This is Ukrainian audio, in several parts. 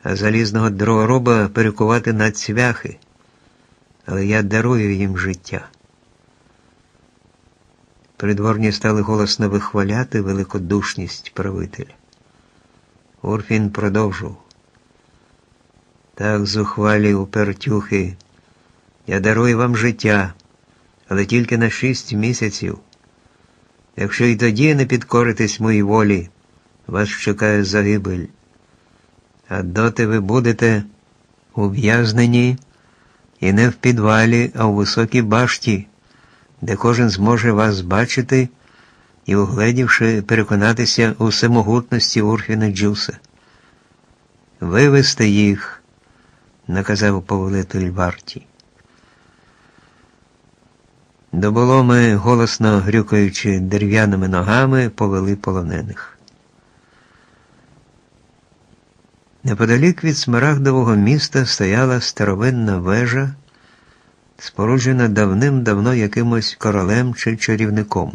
а залізного дроворуба перекувати на цвяхи, але я дарую їм життя. Придворні стали голосно вихваляти великодушність правителя. Урфін продовжував. Так, зухвалі упертюхи, я дарую вам життя, але тільки на 6 місяців. Якщо і тоді не підкоритесь моїй волі, вас чекає загибель. А доти ви будете ув'язнені і не в підвалі, а у високій башті, де кожен зможе вас бачити і, угледівши, переконатися у всемогутності Урфіна Джуса. «Вивести їх», – наказав повелитель варті. Доболоми, голосно грюкаючи дерев'яними ногами, повели полонених. Неподалік від Смарагдового міста стояла старовинна вежа, споруджена давним-давно якимось королем чи чарівником.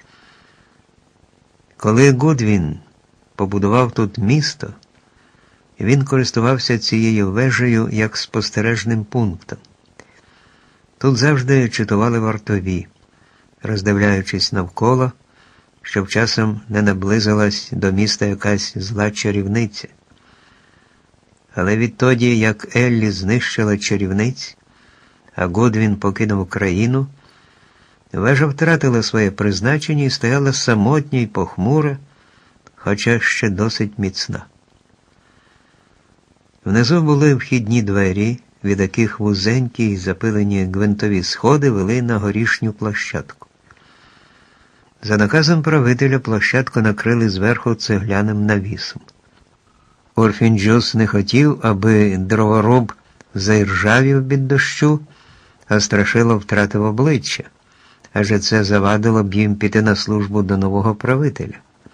Коли Гудвін побудував тут місто, він користувався цією вежею як спостережним пунктом. Тут завжди чатували вартові, роздивляючись навколо, щоб часом не наблизилась до міста якась зла чарівниця. Але відтоді, як Еллі знищила чарівниць, а Гудвін покинув країну, вежа втратила своє призначення і стояла самотня й похмура, хоча ще досить міцна. Внизу були вхідні двері, від яких вузенькі й запилені гвинтові сходи вели на горішню площадку. За наказом правителя площадку накрили зверху цегляним навісом. Урфін Джус не хотів, аби дроворуб заіржавів від дощу, а Страшило втратив обличчя, адже це завадило б їм піти на службу до нового правителя.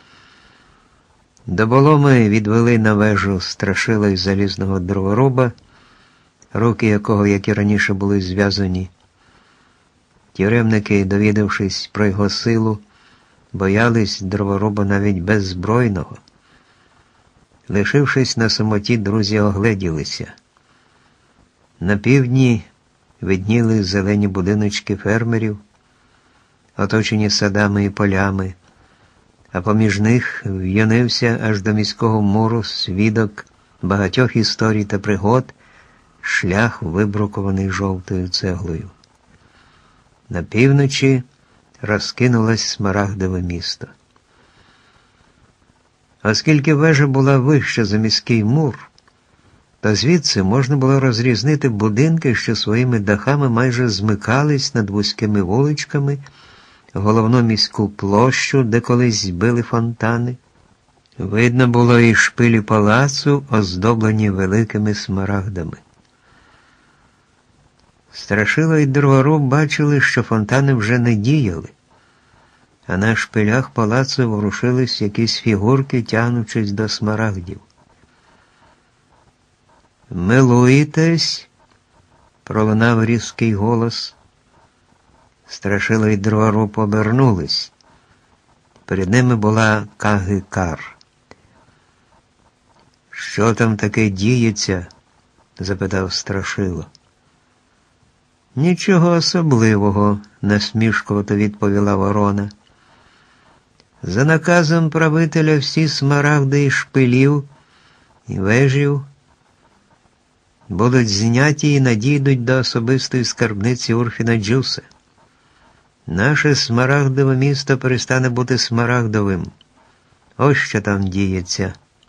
Доболоми відвели на вежу Страшила й залізного дроворуба, руки якого, як і раніше, були зв'язані. Тюремники, довідавшись про його силу, боялись дроворуба навіть беззбройного. Лишившись на самоті, друзі огледілися. На півдні видніли зелені будиночки фермерів, оточені садами і полями, а поміж них в'юнився аж до міського муру свідок багатьох історій та пригод, шлях, вибрукований жовтою цеглою. На півночі розкинулось Смарагдове місто. Оскільки вежа була вища за міський мур, то звідси можна було розрізнити будинки, що своїми дахами майже змикались над вузькими вуличками, головну міську площу, де колись били фонтани. Видно було і шпилі палацу, оздоблені великими смарагдами. Страшило й дроворуб бачили, що фонтани вже не діяли, а на шпилях палацу ворушились якісь фігурки, тягнучись до смарагдів. «Милуєтесь?» – пролунав різкий голос. Страшило й дроворуб обернулись. Перед ними була Кагикар. «Що там таке діється?» – запитав Страшило. «Нічого особливого», – насмішкувато відповіла ворона. «За наказом правителя всі смарагди і шпилів, і вежів будуть зняті і надійдуть до особистої скарбниці Урфіна Джуса. Наше смарагдове місто перестане бути смарагдовим. Ось що там діється».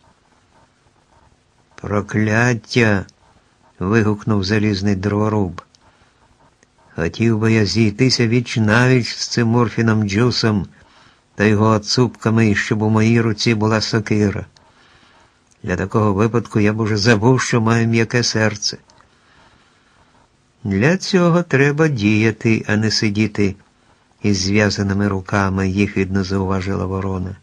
«Прокляття!» – вигукнув залізний дроворуб. «Хотів би я зійтися віч-навіч з цим Урфіном Джусом та його цупками, і щоб у моїй руці була сокира. Для такого випадку я б уже забув, що маю м'яке серце». «Для цього треба діяти, а не сидіти із зв'язаними руками», – їхидно зауважила ворона.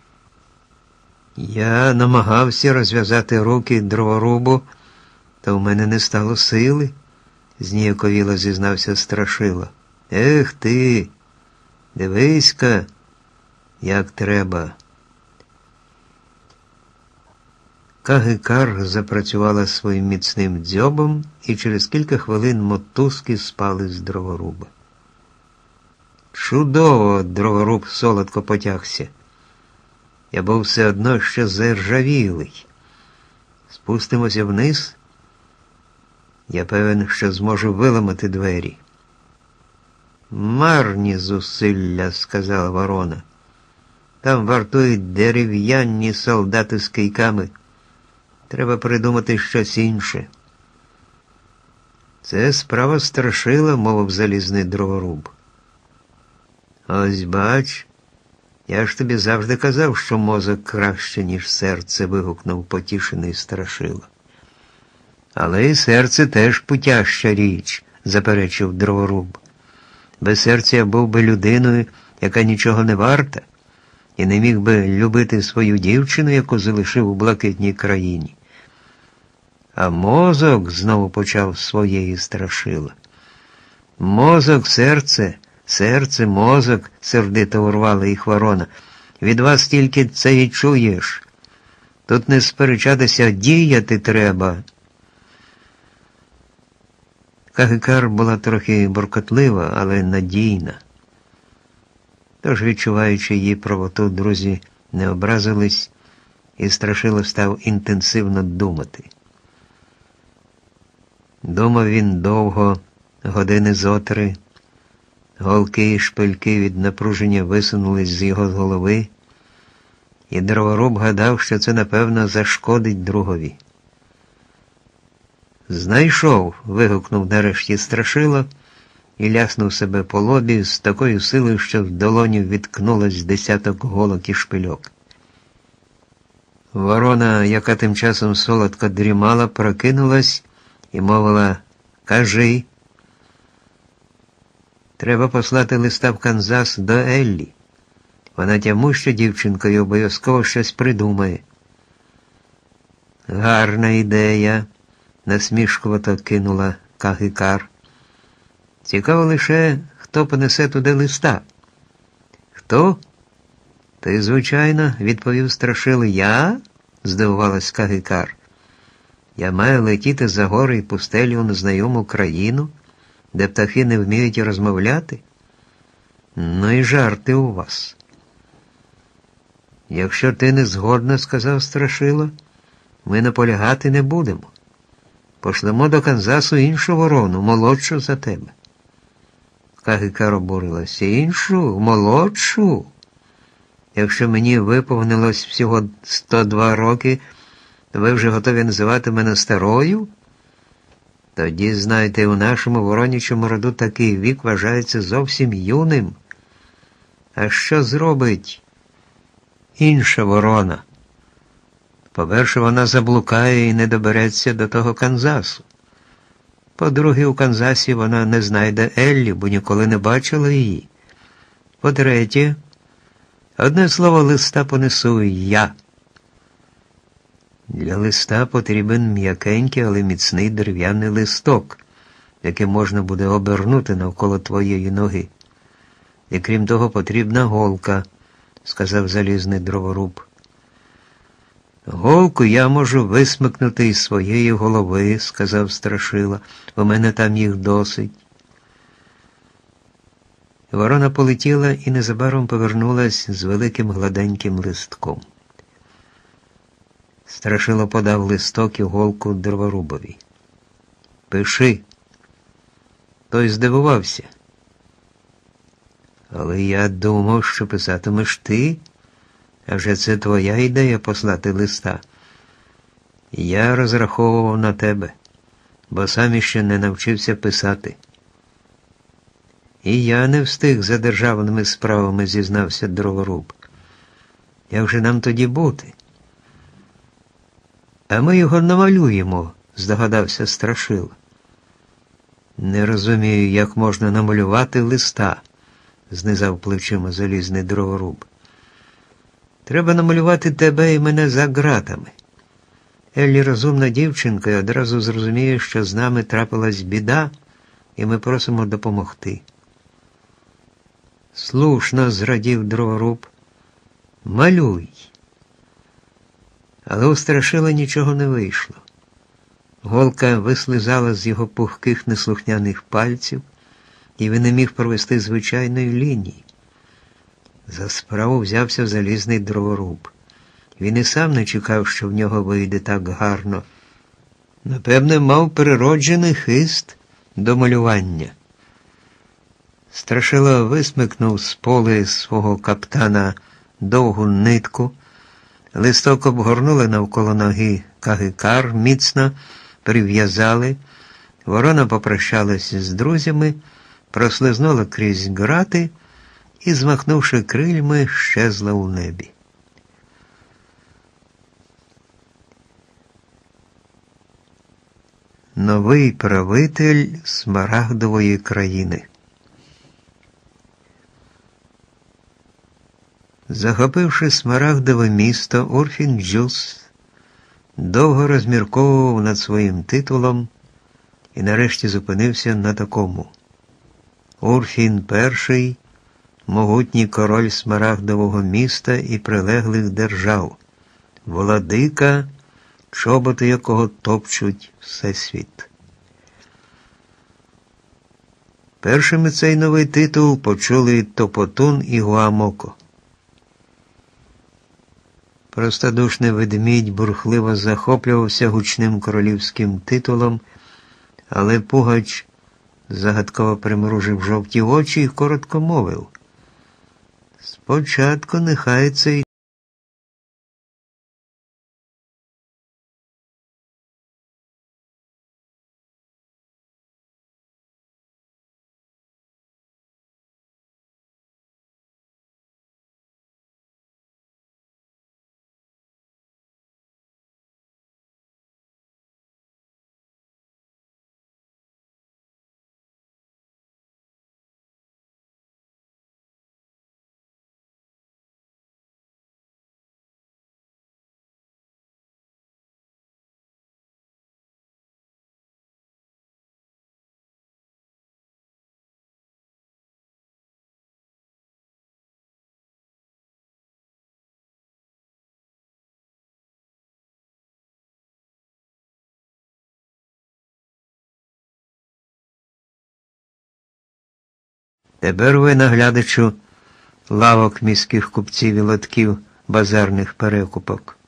«Я намагався розв'язати руки дроворубу, та в мене не стало сили», – зніяковіло зізнався Страшило. «Ех ти, дивись-ка, як треба». Кагикар запрацювала своїм міцним дзьобом, і через кілька хвилин мотузки спали з дроворуба. Чудово, дроворуб солодко потягся. Я був все одно ще заржавілий. Спустимося вниз. Я певен, що зможу виламати двері. Марні зусилля, сказала ворона. Там вартують дерев'яні солдати з кийками. Треба придумати щось інше. Це справа страшила, мовив залізний дроворуб. Ось бач, я ж тобі завжди казав, що мозок краще, ніж серце, вигукнув потішений страшила. Але і серце теж путяща річ, заперечив дроворуб. Без серця я був би людиною, яка нічого не варта, і не міг би любити свою дівчину, яку залишив у блакитній країні. А мозок, знову почав своєї страшила. Мозок, серце, мозок, сердито урвала їх ворона. Від вас тільки це й чуєш. Тут не сперечатися, діяти треба. Кагикар була трохи буркотлива, але надійна. Тож, відчуваючи її правоту, друзі не образились, і страшило став інтенсивно думати. Думав він довго, години зо 3. Голки і шпильки від напруження висунулись з його голови, і дроворуб гадав, що це, напевно, зашкодить другові. «Знайшов!» – вигукнув нарешті страшило і ляснув себе по лобі з такою силою, що в долоні відкнулось десяток голок і шпильок. Ворона, яка тим часом солодко дрімала, прокинулась і мовила: «Кажи». Треба послати листа в Канзас до Еллі. Вона тямуща дівчинка і обов'язково щось придумає. Гарна ідея, насмішкувато кинула Кагикар. Цікаво лише, хто понесе туди листа. Хто? Ти, звичайно, відповів страшило. Я? Здивувалась Кагикар. Я маю летіти за гори і пустелю у незнайому країну, де птахи не вміють розмовляти? Ну і жарти у вас. Якщо ти не згодна, сказав страшило, ми наполягати не будемо. Пошлемо до Канзасу іншу ворону, молодшу за тебе. Кагикар обурилася. Іншу? Молодшу? Якщо мені виповнилось всього 102 роки, то ви вже готові називати мене старою? Тоді, знаєте, у нашому воронячому роду такий вік вважається зовсім юним. А що зробить інша ворона? По-перше, вона заблукає і не добереться до того Канзасу. По-друге, у Канзасі вона не знайде Еллі, бо ніколи не бачила її. По-третє, одне слово, листа понесу я. Для листа потрібен м'якенький, але міцний дерев'яний листок, який можна буде обернути навколо твоєї ноги. І крім того, потрібна голка, сказав залізний дроворуб. Голку я можу висмикнути із своєї голови, сказав страшила. У мене там їх досить. Ворона полетіла і незабаром повернулась з великим гладеньким листком. Страшило подав листок і голку дроворубові. «Пиши». Той здивувався. «Але я думав, що писатимеш ти, а вже це твоя ідея послати листа. Я розраховував на тебе, бо сам іще не навчився писати». «І я не встиг за державними справами», зізнався дроворуб. «Як же нам тоді бути?» «А ми його намалюємо», здогадався страшило. «Не розумію, як можна намалювати листа», знизав плечима залізний дроворуб. «Треба намалювати тебе і мене за ґратами. Еллі розумна дівчинка і одразу зрозуміє, що з нами трапилась біда, і ми просимо допомогти». «Слушно», зрадів дроворуб. «Малюй». Але у Страшила нічого не вийшло. Голка вислизала з його пухких неслухняних пальців, і він не міг провести звичайної лінії. За справу взявся залізний дроворуб. Він і сам не чекав, що в нього вийде так гарно. Напевне, мав природжений хист до малювання. Страшила висмикнув з поли свого каптана довгу нитку, листок обгорнули навколо ноги кагикар, міцно прив'язали, ворона попрощалась з друзями, прослизнула крізь грати і, змахнувши крильми, щезла у небі. Новий правитель Смарагдової країни. Захопивши Смарагдове місто, Урфін Джюс довго розмірковував над своїм титулом і нарешті зупинився на такому. Урфін І – могутній король Смарагдового міста і прилеглих держав, владика, чоботи якого топчуть всесвіт. Першими цей новий титул почули Топотун і Гуамоко. Простодушний ведмідь бурхливо захоплювався гучним королівським титулом, але Пугач загадково примружив жовті очі і коротко мовив: «Спочатку нехай цей Тепер ви, наглядачу лавок міських купців і лотків базарних перекупок».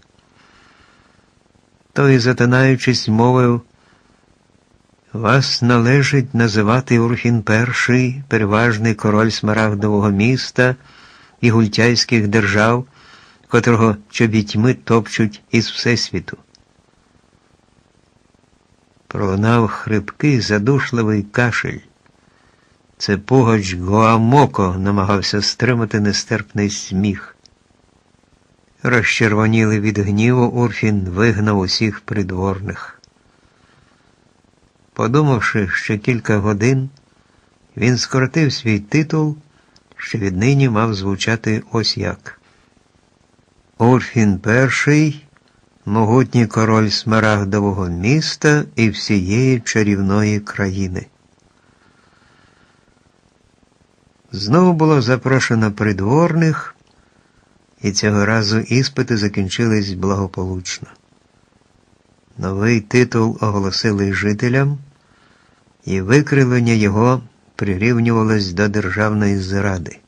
Той, затинаючись, мовив: «Вас належить називати Урфін І, переважний король Смарагдового міста і гультяйських держав, котрого чобітьми топчуть із всесвіту». Пролунав хрипкий, задушливий кашель. Це Пугач Гуамоко намагався стримати нестерпний сміх. Розчервонілий від гніву, Урфін вигнав усіх придворних. Подумавши ще кілька годин, він скоротив свій титул, що віднині мав звучати ось як: Урфін І – могутній король Смарагдового міста і всієї чарівної країни. Знову було запрошено придворних, і цього разу іспити закінчились благополучно. Новий титул оголосили жителям, і викривлення його прирівнювалось до державної зради.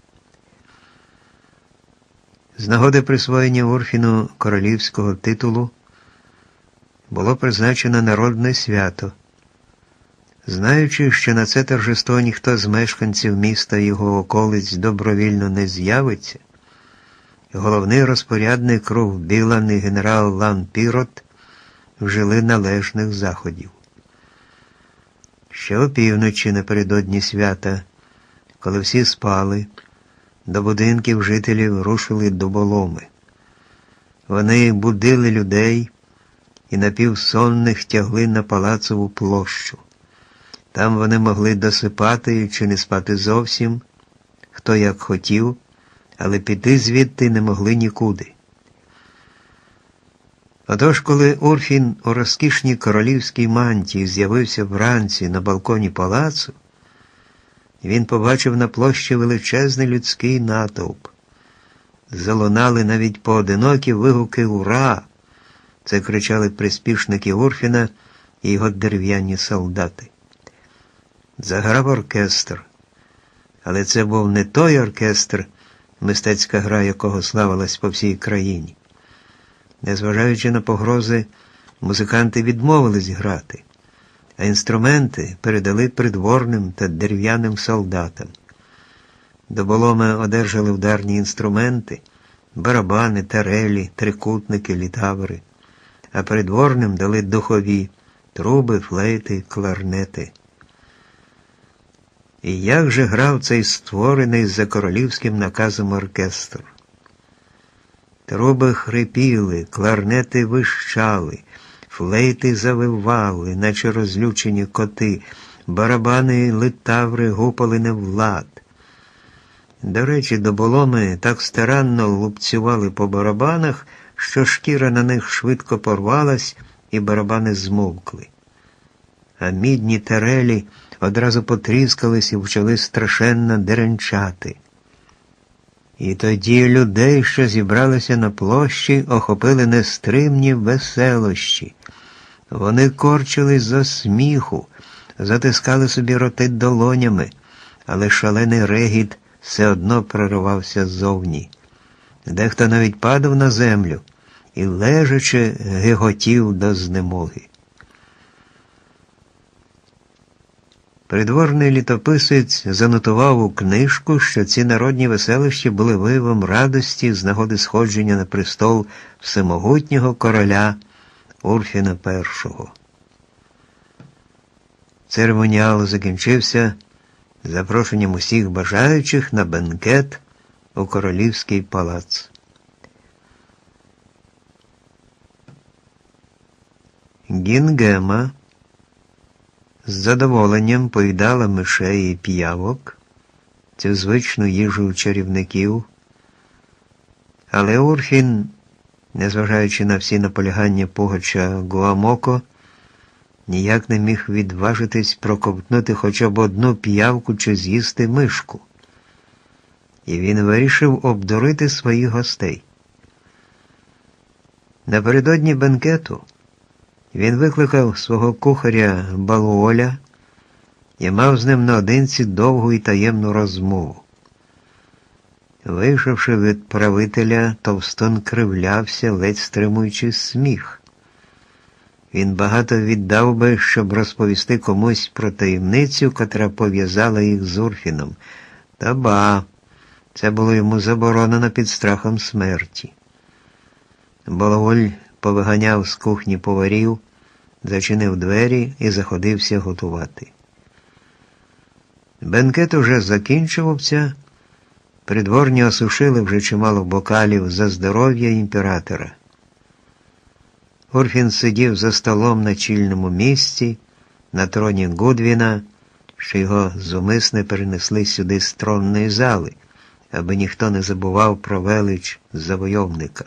З нагоди присвоєння Урфіну королівського титулу було призначено народне свято. Знаючи, що на це торжество ніхто з мешканців міста і його околиць добровільно не з'явиться, головний розпорядник Круг Білан і генерал Лан Пірот вжили належних заходів. Ще опівночі напередодні свята, коли всі спали, до будинків жителів рушили дуболоми. Вони будили людей і напівсонних тягли на Палацову площу. Там вони могли досипати чи не спати зовсім, хто як хотів, але піти звідти не могли нікуди. Отож, коли Урфін у розкішній королівській мантії з'явився вранці на балконі палацу, він побачив на площі величезний людський натовп. Залунали навіть поодинокі вигуки «Ура!», Це кричали приспішники Урфіна і його дерев'яні солдати. Заграв оркестр. Але це був не той оркестр, мистецька гра якого славилась по всій країні. Незважаючи на погрози, музиканти відмовились грати, а інструменти передали придворним та дерев'яним солдатам. Доболоми одержали ударні інструменти, барабани, тарелі, трикутники, літаври, а придворним дали духові труби, флейти, кларнети. І як же грав цей створений за королівським наказом оркестр? Труби хрипіли, кларнети вищали, флейти завивали, наче розлючені коти, барабани й литаври гупали не в лад. До речі, доболоми так старанно лупцювали по барабанах, що шкіра на них швидко порвалась і барабани змовкли. А мідні тарелі одразу потріскались і почали страшенно деренчати. І тоді людей, що зібралися на площі, охопили нестримні веселощі. Вони корчились за сміху, затискали собі роти долонями, але шалений регіт все одно проривався ззовні. Дехто навіть падав на землю і лежачи гиготів до знемоги. Придворний літописець занотував у книжку, що ці народні веселищі були виявом радості з нагоди сходження на престол всемогутнього короля Урфіна І. Церемоніал закінчився запрошенням усіх бажаючих на бенкет у королівський палац. Гінгема з задоволенням поїдала мишей і п'явок, цю звичну їжу чарівників, але Урфін, незважаючи на всі наполягання пугача Гуамоко, ніяк не міг відважитись проковтнути хоча б одну п'явку чи з'їсти мишку. І він вирішив обдурити своїх гостей. Напередодні бенкету він викликав свого кухаря Балуоля і мав з ним наодинці довгу і таємну розмову. Вийшовши від правителя, Товстун кривлявся, ледь стримуючи сміх. Він багато віддав би, щоб розповісти комусь про таємницю, котра пов'язала їх з Урфіном. Та ба, це було йому заборонено під страхом смерті. Балуоль повиганяв з кухні поварів, зачинив двері і заходився готувати. Бенкет уже закінчувався, придворні осушили вже чимало бокалів за здоров'я імператора. Урфін сидів за столом на чільному місці, на троні Гудвіна, що його зумисне перенесли сюди з тронної зали, аби ніхто не забував про велич завойовника.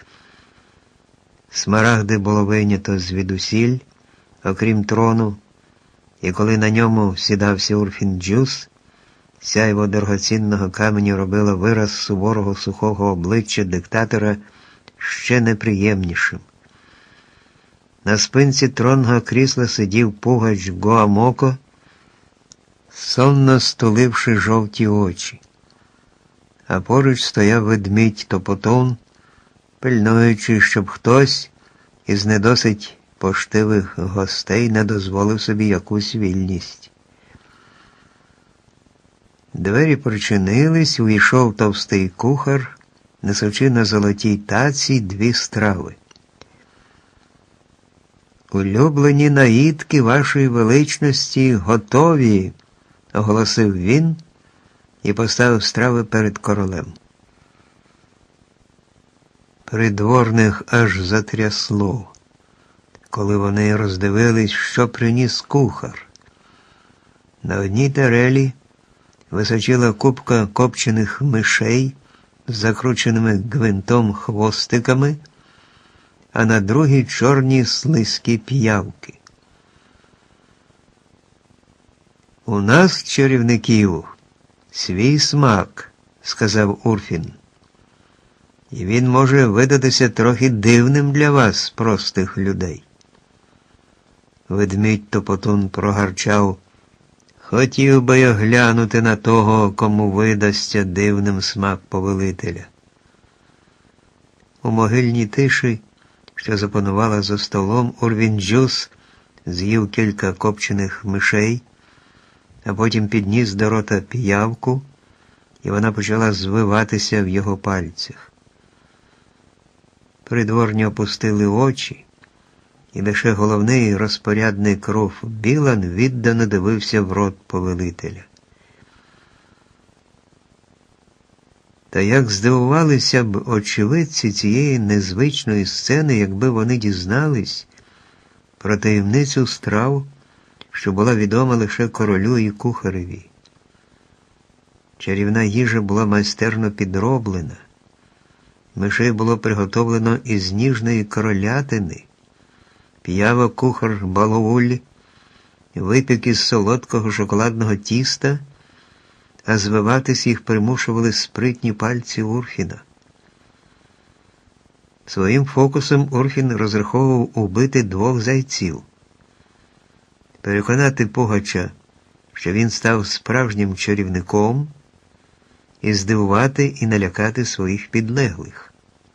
Смарагди було вийнято звідусіль, окрім трону, і коли на ньому сідався Урфін-Джюс, сяйво дорогоцінного каменю робило вираз суворого сухого обличчя диктатора ще неприємнішим. На спинці тронного крісла сидів пугач Гуамоко, сонно стуливши жовті очі, а поруч стояв ведмідь Топотун, пильнуючи, щоб хтось із недосить поштивих гостей не дозволив собі якусь вільність. Двері причинились, увійшов товстий кухар, несучи на золотій таці 2 страви. «Улюблені наїдки вашої величності готові», – оголосив він і поставив страви перед королем. Придворних аж затрясло, коли вони роздивились, що приніс кухар. На одній тарелі височила купка копчених мишей з закрученими гвинтом хвостиками, а на другій чорні слизькі п'явки. «У нас, чарівників, свій смак», – сказав Урфін. і він може видатися трохи дивним для вас, простих людей. Ведмідь Топотун прогарчав: хотів би я глянути на того, кому видасться дивним смак повелителя. У могильній тиші, що запанувала за столом, Урфін-Джюс з'їв кілька копчених мишей, а потім підніс до рота піявку, і вона почала звиватися в його пальцях. Придворні опустили очі, і лише головний розпорядник Руф Білан віддано дивився в рот повелителя. Та як здивувалися б очевидці цієї незвичної сцени, якби вони дізнались про таємницю страв, що була відома лише королю і кухареві. Чарівна їжа була майстерно підроблена. Мишей було приготовлено із ніжної королятини, п'ява кухар Баловуль випік із солодкого шоколадного тіста, а звиватись їх примушували спритні пальці Урфіна. Своїм фокусом Урфін розраховував убити 2 зайців, переконати Пугача, що він став справжнім чарівником, і здивувати і налякати своїх підлеглих.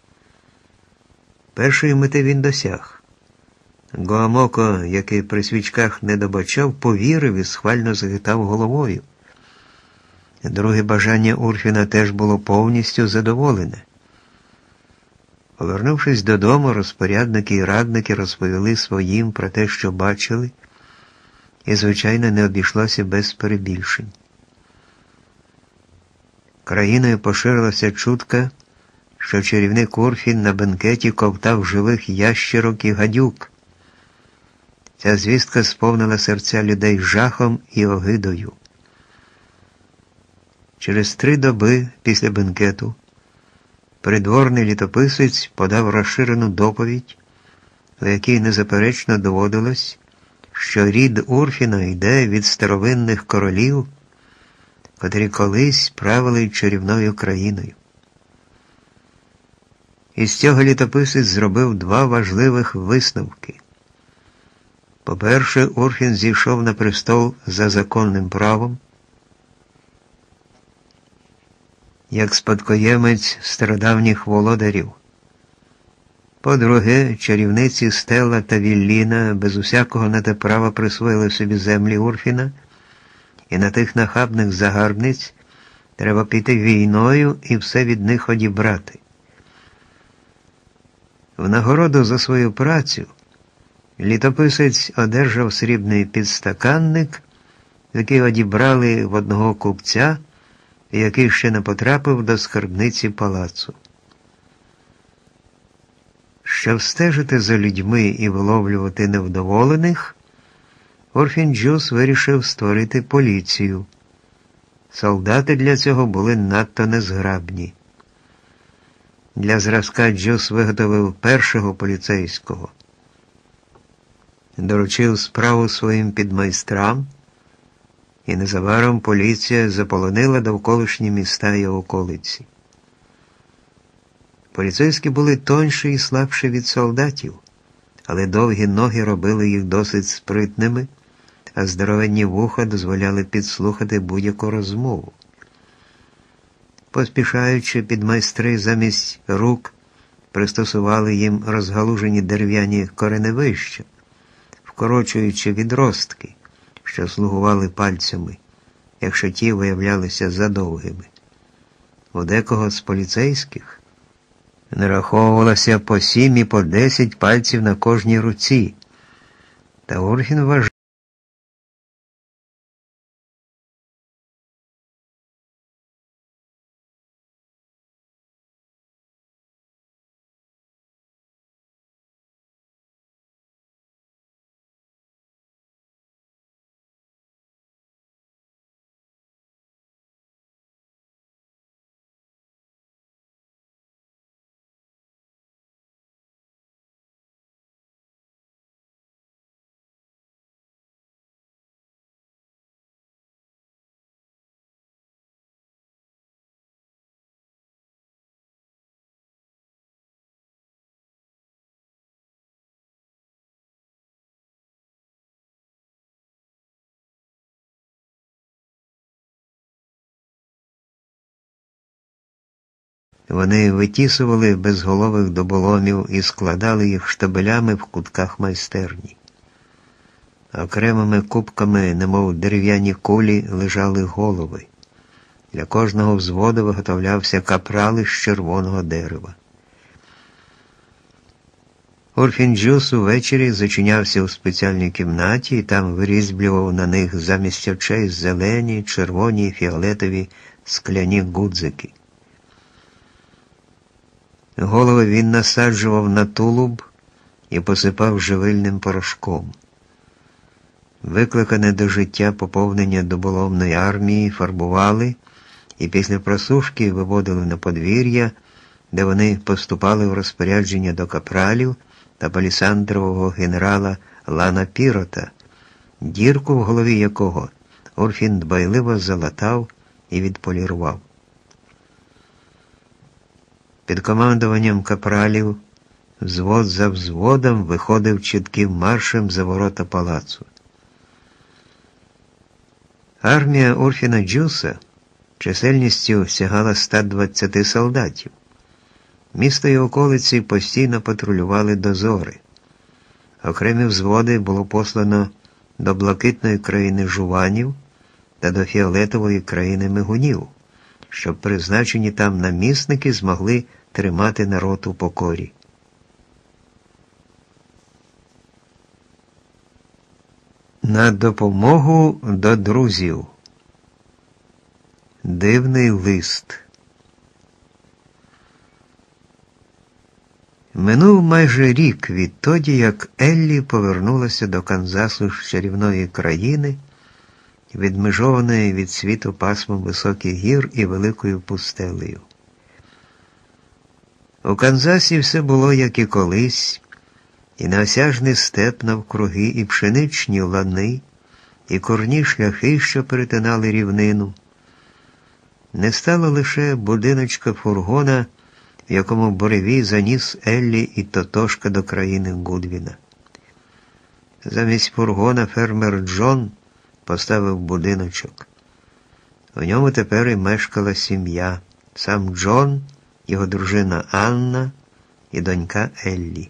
Першої мети він досяг. Гоамоко, який при свічках не добачав, повірив і схвально захитав головою. Друге бажання Урфіна теж було повністю задоволене. Повернувшись додому, розпорядники і радники розповіли своїм про те, що бачили, і, звичайно, не обійшлося без перебільшень. Країною поширилася чутка, що чарівник Урфін на бенкеті ковтав живих ящерок і гадюк. Ця звістка сповнила серця людей жахом і огидою. Через 3 доби після бенкету придворний літописець подав розширену доповідь, у якій незаперечно доводилось, що рід Урфіна йде від старовинних королів, котрі колись правили чарівною країною. Із цього літописець зробив 2 важливих висновки. По-перше, Урфін зійшов на престол за законним правом, як спадкоємець стародавніх володарів. По-друге, чарівниці Стелла та Вілліна без усякого на те права присвоїли собі землі Урфіна, і на тих нахабних загарбниць треба піти війною і все від них одібрати. В нагороду за свою працю літописець одержав срібний підстаканник, який одібрали в одного купця, який ще не потрапив до скарбниці палацу. Щоб стежити за людьми і виловлювати невдоволених, Урфін-Джюс вирішив створити поліцію. Солдати для цього були надто незграбні. Для зразка Джюс виготовив першого поліцейського. Доручив справу своїм підмайстрам, і незабаром поліція заполонила довколишні міста і околиці. Поліцейські були тонші і слабші від солдатів, але довгі ноги робили їх досить спритними, а здоровенні вуха дозволяли підслухати будь-яку розмову. Поспішаючи, підмайстри замість рук пристосували їм розгалужені дерев'яні кореневища, вкорочуючи відростки, що слугували пальцями, якщо ті виявлялися задовгими. У декого з поліцейських нараховувалося по 7 і по 10 пальців на кожній руці, та Урфін вважав, Вони витісували безголових доболомів і складали їх штабелями в кутках майстерні. Окремими кубками, немов дерев'яні кулі, лежали голови. Для кожного взводу виготовлявся капрал із червоного дерева. Урфін Джюс увечері зачинявся у спеціальній кімнаті і там вирізблював на них замість очей зелені, червоні і фіолетові скляні гудзики. Голови він насаджував на тулуб і посипав живильним порошком. Викликане до життя поповнення доболомної армії фарбували і після просушки виводили на подвір'я, де вони поступали в розпорядження до капралів та палісандрового генерала Лана Пірота, дірку в голові якого Урфін дбайливо залатав і відполірував. Під командуванням капралів взвод за взводом виходив чітким маршем за ворота палацу. Армія Урфіна Джюса чисельністю сягала 120 солдатів. Місто і околиці постійно патрулювали дозори. Окремі взводи було послано до блакитної країни жуванів та до фіолетової країни мигунів, щоб призначені там намісники змогли тримати народ у покорі. На допомогу до друзів. Дивний лист. Минув майже рік відтоді, як Еллі повернулася до Канзасу з чарівної країни, відмежованої від світу пасмом високих гір і великою пустелею. У Канзасі все було, як і колись, і неосяжний степ навкруги, і пшеничні лани, і корні шляхи, що перетинали рівнину. Не стало лише будиночка фургона, в якому буревій заніс Еллі і Тотошка до країни Гудвіна. Замість фургона фермер Джон поставив будиночок. У ньому тепер і мешкала сім'я. Сам Джон, його дружина Анна і донька Еллі.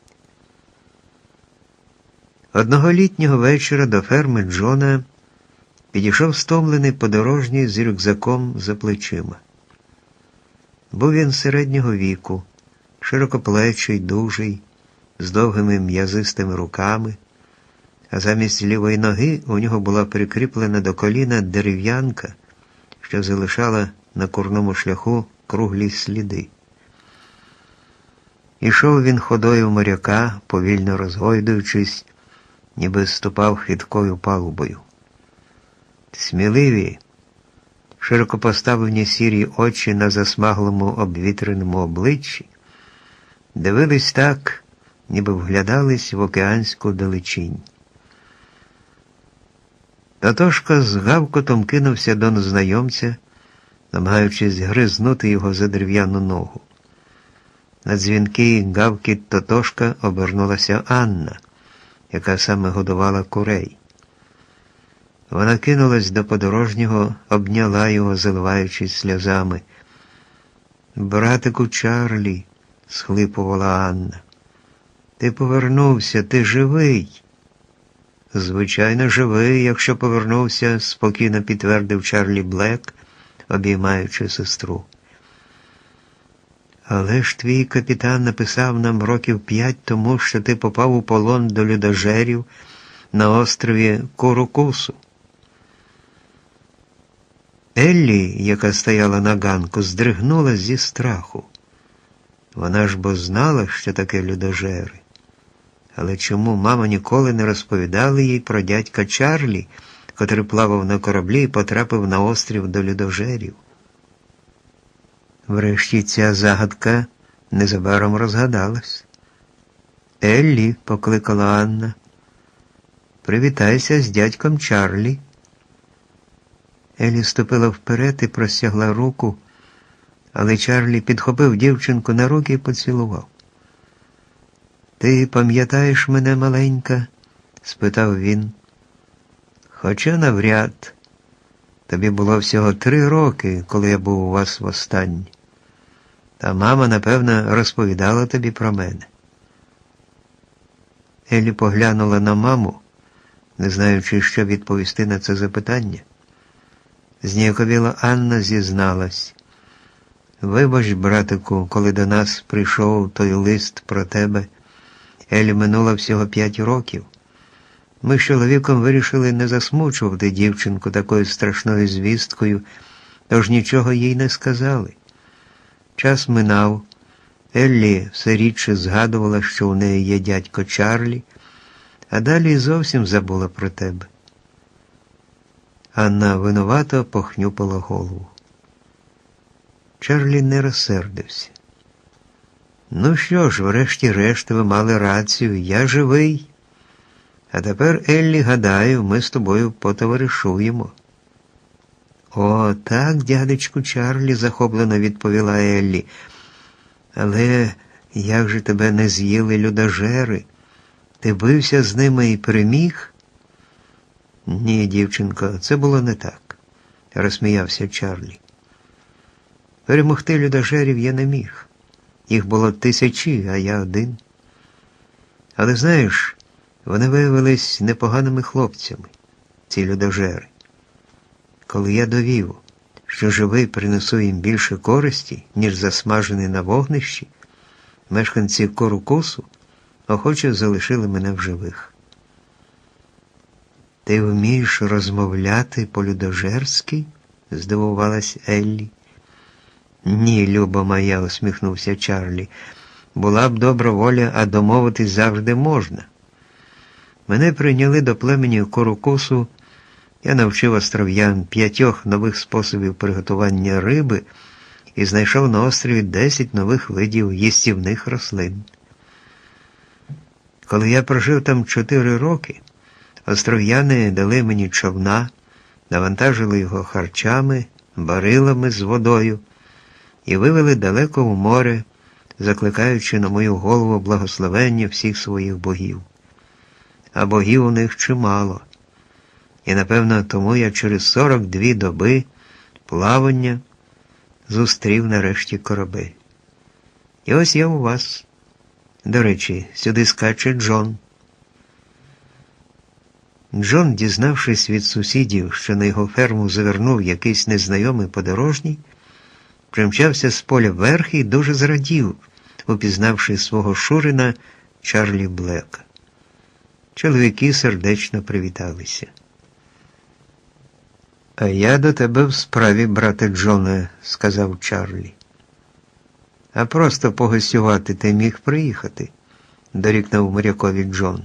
Одного літнього вечора до ферми Джона підійшов стомлений подорожній з рюкзаком за плечима. Був він середнього віку, широкоплечий, дужий, з довгими м'язистими руками, а замість лівої ноги у нього була прикріплена до коліна дерев'янка, що залишала на курному шляху круглі сліди. Ішов він ходою моряка, повільно розгойдуючись, ніби ступав хиткою палубою. Сміливі, широко поставлені сірі очі на засмаглому обвітреному обличчі дивились так, ніби вглядались в океанську далечінь. Тотошка з гавкотом кинувся до незнайомця, намагаючись гризнути його за дерев'яну ногу. На дзвінкий гавкіт Тотошка обернулася Анна, яка саме годувала курей. Вона кинулась до подорожнього, обняла його, заливаючись сльозами. «Братику Чарлі», – схлипувала Анна, – «ти повернувся, ти живий». «Звичайно, живий, якщо повернувся», – спокійно підтвердив Чарлі Блек, обіймаючи сестру. «Але ж твій капітан написав нам років 5 тому, що ти попав у полон до людожерів на острові Курукусу». Еллі, яка стояла на ганку, здригнула зі страху. Вона ж бо знала, що таке людожери. Але чому мама ніколи не розповідала їй про дядька Чарлі, котрий плавав на кораблі і потрапив на острів до людожерів? Врешті ця загадка незабаром розгадалась. «Еллі», – покликала Анна, – «привітайся з дядьком Чарлі». Еллі ступила вперед і простягла руку, але Чарлі підхопив дівчинку на руки і поцілував. «Ти пам'ятаєш мене, маленька?» – спитав він. «Хоча навряд. Тобі було всього 3 роки, коли я був у вас востаннє. Та мама, напевно, розповідала тобі про мене. Еллі поглянула на маму, не знаючи, що відповісти на це запитання. Зніяковіла Анна, зізналась. Вибач, братику, коли до нас прийшов той лист про тебе, Еллі минуло всього 5 років. Ми з чоловіком вирішили не засмучувати дівчинку такою страшною звісткою, тож нічого їй не сказали. Час минав. Еллі все рідше згадувала, що у неї є дядько Чарлі, а далі зовсім забула про тебе. Анна винувато похнюпала голову. Чарлі не розсердився. Ну що ж, врешті-решт, ви мали рацію, я живий. А тепер, Еллі, гадаю, ми з тобою потоваришуємо. О, так, дядечку Чарлі, захоплено відповіла Еллі. Але як же тебе не з'їли людожери? Ти бився з ними і переміг? Ні, дівчинко, це було не так, розсміявся Чарлі. Перемогти людожерів я не міг. Їх було 1000, а я 1. Але знаєш, вони виявились непоганими хлопцями, ці людожери. Коли я довів, що живий принесу їм більше користі, ніж засмажений на вогнищі, мешканці Корукусу охоче залишили мене в живих. Ти вмієш розмовляти по-людожерськи? Здивувалась Еллі. Ні, люба моя, усміхнувся Чарлі. Була б добра воля, а домовитись завжди можна. Мене прийняли до племені Корукусу. Я навчив остров'ян 5 нових способів приготування риби і знайшов на острові 10 нових видів їстівних рослин. Коли я прожив там 4 роки, остров'яни дали мені човна, навантажили його харчами, барилами з водою і вивели далеко в море, закликаючи на мою голову благословення всіх своїх богів. А богів у них чимало. І, напевно, тому я через 42 доби плавання зустрів нарешті корабель. І ось я у вас. До речі, сюди скаче Джон. Джон, дізнавшись від сусідів, що на його ферму завернув якийсь незнайомий подорожній, примчався з поля вверх і дуже зрадів, упізнавши свого шурина Чарлі Блека. Чоловіки сердечно привіталися. «А я до тебе в справі, брате Джоне», – сказав Чарлі. «А просто погостювати ти міг приїхати», – дорікнув морякові Джон.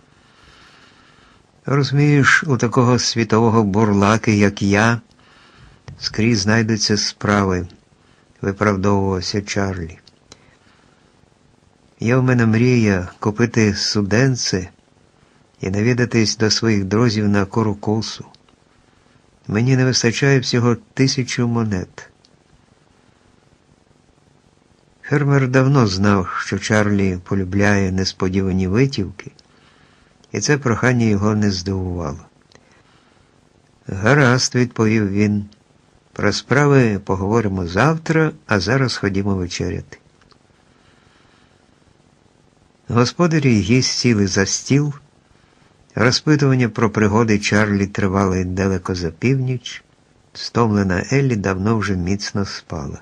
«Розумієш, у такого світового бурлаки, як я, скрізь знайдуться справи», – виправдовувався Чарлі. «Є в мене мрія купити суденце і навідатись до своїх друзів на Корукусу. Мені не вистачає всього 1000 монет». Фермер давно знав, що Чарлі полюбляє несподівані витівки, і це прохання його не здивувало. «Гаразд», – відповів він, – «про справи поговоримо завтра, а зараз ходімо вечеряти». Господарі й гість сіли за стіл. Розпитування про пригоди Чарлі тривали далеко за північ. Стомлена Еллі давно вже міцно спала.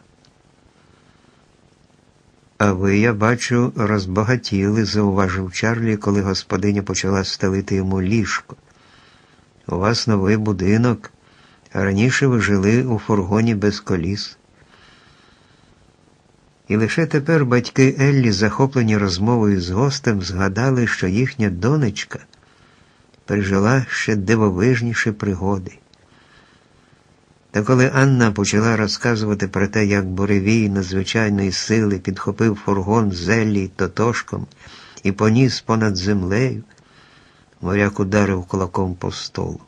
«А ви, я бачу, розбагатіли», – зауважив Чарлі, коли господиня почала стелити йому ліжко. «У вас новий будинок, а раніше ви жили у фургоні без коліс». І лише тепер батьки Еллі, захоплені розмовою з гостем, згадали, що їхня донечка пережила ще дивовижніші пригоди. Та коли Анна почала розказувати про те, як буревій надзвичайної сили підхопив фургон з Еллі й Тотошком і поніс понад землею, моряк ударив кулаком по столу.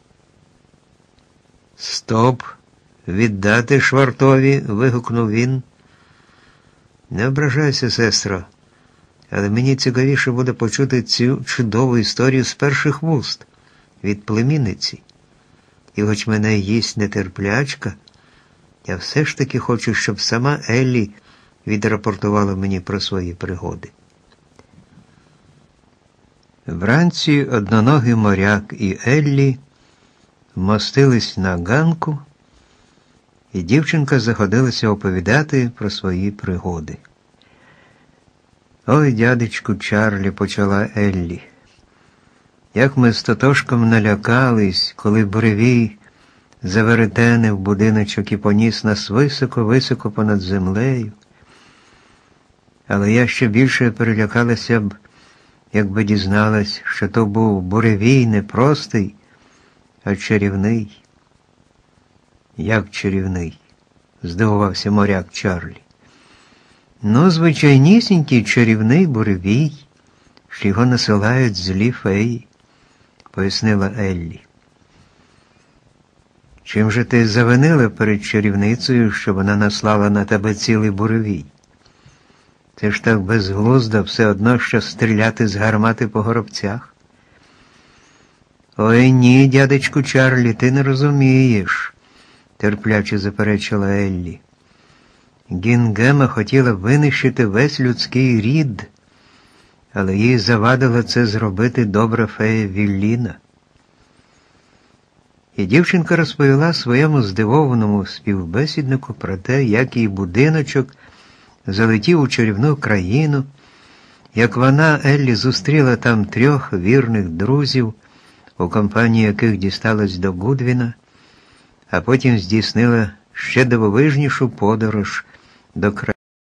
«Стоп! Віддати швартові!» – вигукнув він. «Не ображайся, сестро, але мені цікавіше буде почути цю чудову історію з перших вуст, від племінниці. І хоч мене їсть нетерплячка, я все ж таки хочу, щоб сама Еллі відрапортувала мені про свої пригоди. Вранці одноногий моряк і Еллі вмостились на ганку, і дівчинка заходилася оповідати про свої пригоди. «Ой, дядечку Чарлі», – почала Еллі, – «як ми з Тотошком налякались, коли буревій заверетенив будиночок і поніс нас високо-високо понад землею. Але я ще більше перелякалася б, якби дізналась, що то був буревій не простий, а чарівний». «Як чарівний?» – здивувався моряк Чарлі. «Ну, звичайнісінький чарівний буревій, що його насилають злі феї», – пояснила Еллі. «Чим же ти завинила перед чарівницею, що вона наслала на тебе цілий буревій? Це ж так безглуздо все одно, що стріляти з гармати по горобцях». «Ой, ні, дядечку Чарлі, ти не розумієш», – терпляче заперечила Еллі. «Гінгема хотіла винищити весь людський рід, але їй завадила це зробити добра фея Вілліна». І дівчинка розповіла своєму здивованому співбесіднику про те, як її будиночок залетів у чарівну країну, як вона, Еллі, зустріла там 3 вірних друзів, у компанії яких дісталась до Гудвіна, а потім здійснила ще дивовижнішу подорож до країни.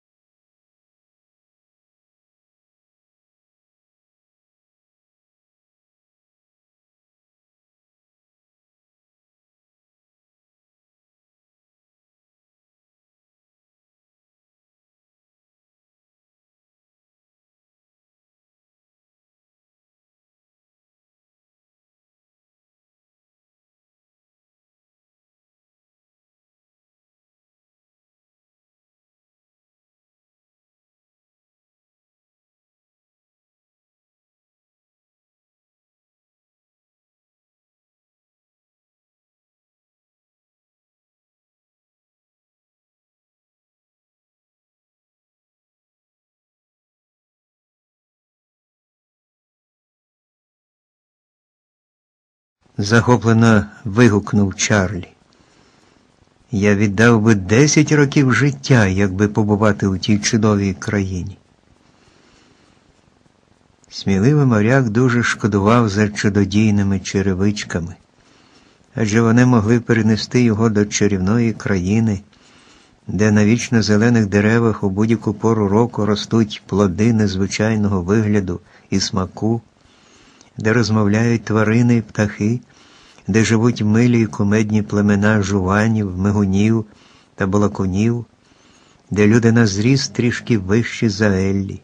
Захоплено вигукнув Чарлі. «Я віддав би 10 років життя, якби побувати у тій чудовій країні». Сміливий моряк дуже шкодував за чудодійними черевичками, адже вони могли перенести його до чарівної країни, де на вічно зелених деревах у будь-яку пору року ростуть плоди незвичайного вигляду і смаку, де розмовляють тварини і птахи, де живуть милі і кумедні племена жуванів, мигунів та балакунів, де люди на зріст трішки вищі за Еллі.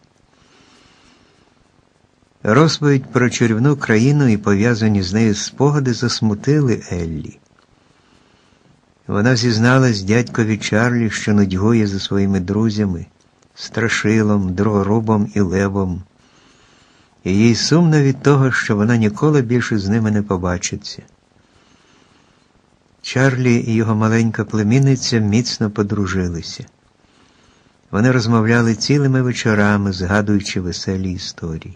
Розповідь про чарівну країну і пов'язані з нею спогади засмутили Еллі. Вона зізналась дядькові Чарлі, що нудьгує за своїми друзями, Страшилом, Дроворубом і Левом. І їй сумно від того, що вона ніколи більше з ними не побачиться. Чарлі і його маленька племінниця міцно подружилися. Вони розмовляли цілими вечорами, згадуючи веселі історії.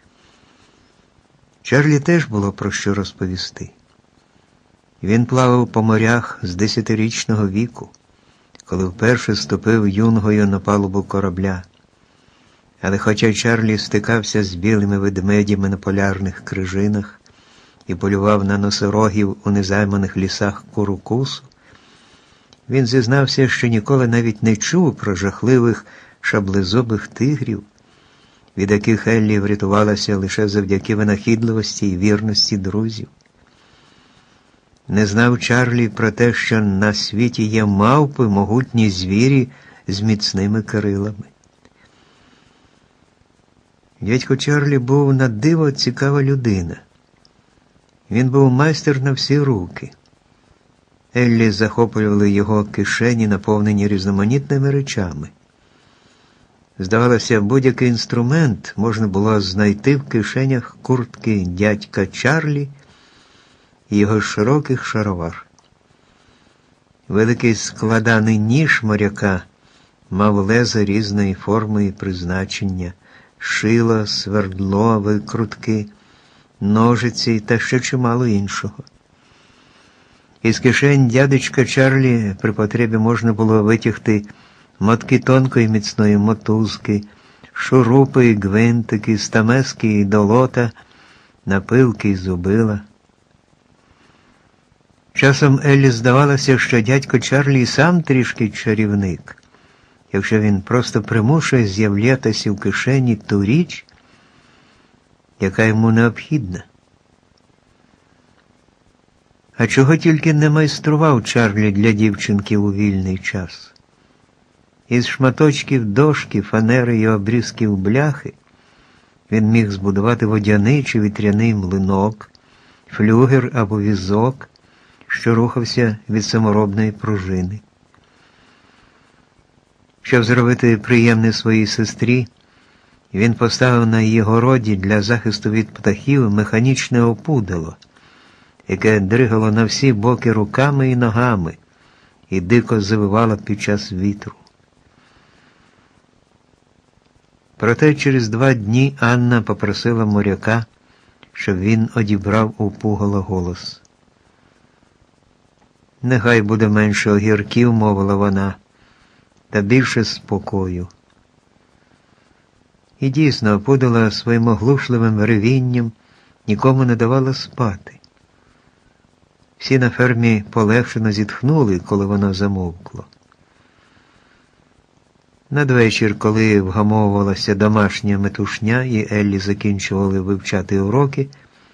Чарлі теж було про що розповісти. Він плавав по морях з 10-річного віку, коли вперше ступив юнгою на палубу корабля. Але хоча Чарлі стикався з білими ведмедями на полярних крижинах і полював на носорогів у незайманих лісах Курукусу, він зізнався, що ніколи навіть не чув про жахливих шаблезубих тигрів, від яких Еллі врятувалася лише завдяки винахідливості і вірності друзів. Не знав Чарлі про те, що на світі є мавпи, могутні звірі з міцними крилами. Дядько Чарлі був на диво цікава людина. Він був майстер на всі руки. Еллі захоплювали його кишені, наповнені різноманітними речами. Здавалося, будь-який інструмент можна було знайти в кишенях куртки дядька Чарлі і його широких шаровар. Великий складаний ніж моряка мав леза різної форми і призначення, шило, свердло, викрутки, ножиці та ще чимало іншого. Із кишень дядечка Чарлі при потребі можна було витягти мотки тонкої міцної мотузки, шурупи і гвинтики, стамески і долота, напилки і зубила. Часом Еллі здавалося, що дядько Чарлі і сам трішки чарівник, якщо він просто примушує з'являтися в кишені ту річ, яка йому необхідна. А чого тільки не майстрував Чарлі для дівчинки у вільний час. Із шматочків дошки, фанери і обрізків бляхи він міг збудувати водяний чи вітряний млинок, флюгер або візок, що рухався від саморобної пружини. Щоб зробити приємне своїй сестрі, він поставив на її городі для захисту від птахів механічне опудало, яке дригало на всі боки руками і ногами і дико завивало під час вітру. Проте через 2 дні Анна попросила моряка, щоб він одібрав у пугала голос. «Нехай буде менше огірків», – мовила вона, – «та більше спокою». І дійсно, опудала своїм оглушливим ревінням нікому не давала спати. Всі на фермі полегшено зітхнули, коли воно замовкло. Надвечір, коли вгамовувалася домашня метушня і Еллі закінчували вивчати уроки,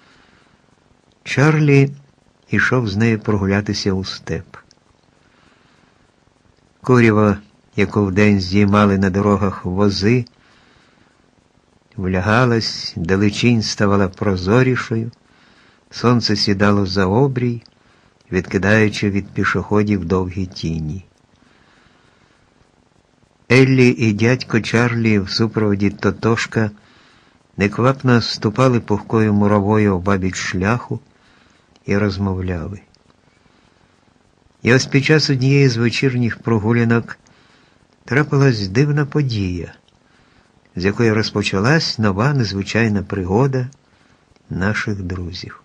Чарлі йшов з нею прогулятися у степ. Курява, яку вдень здіймали на дорогах вози, влягалась, далечінь ставала прозорішою, сонце сідало за обрій, відкидаючи від пішоходів довгі тіні. Еллі і дядько Чарлі в супроводі Тотошка неквапно ступали пухкою муровою обабіч шляху і розмовляли. І ось під час однієї з вечірніх прогулянок трапилась дивна подія, з якої розпочалась нова незвичайна пригода наших друзів.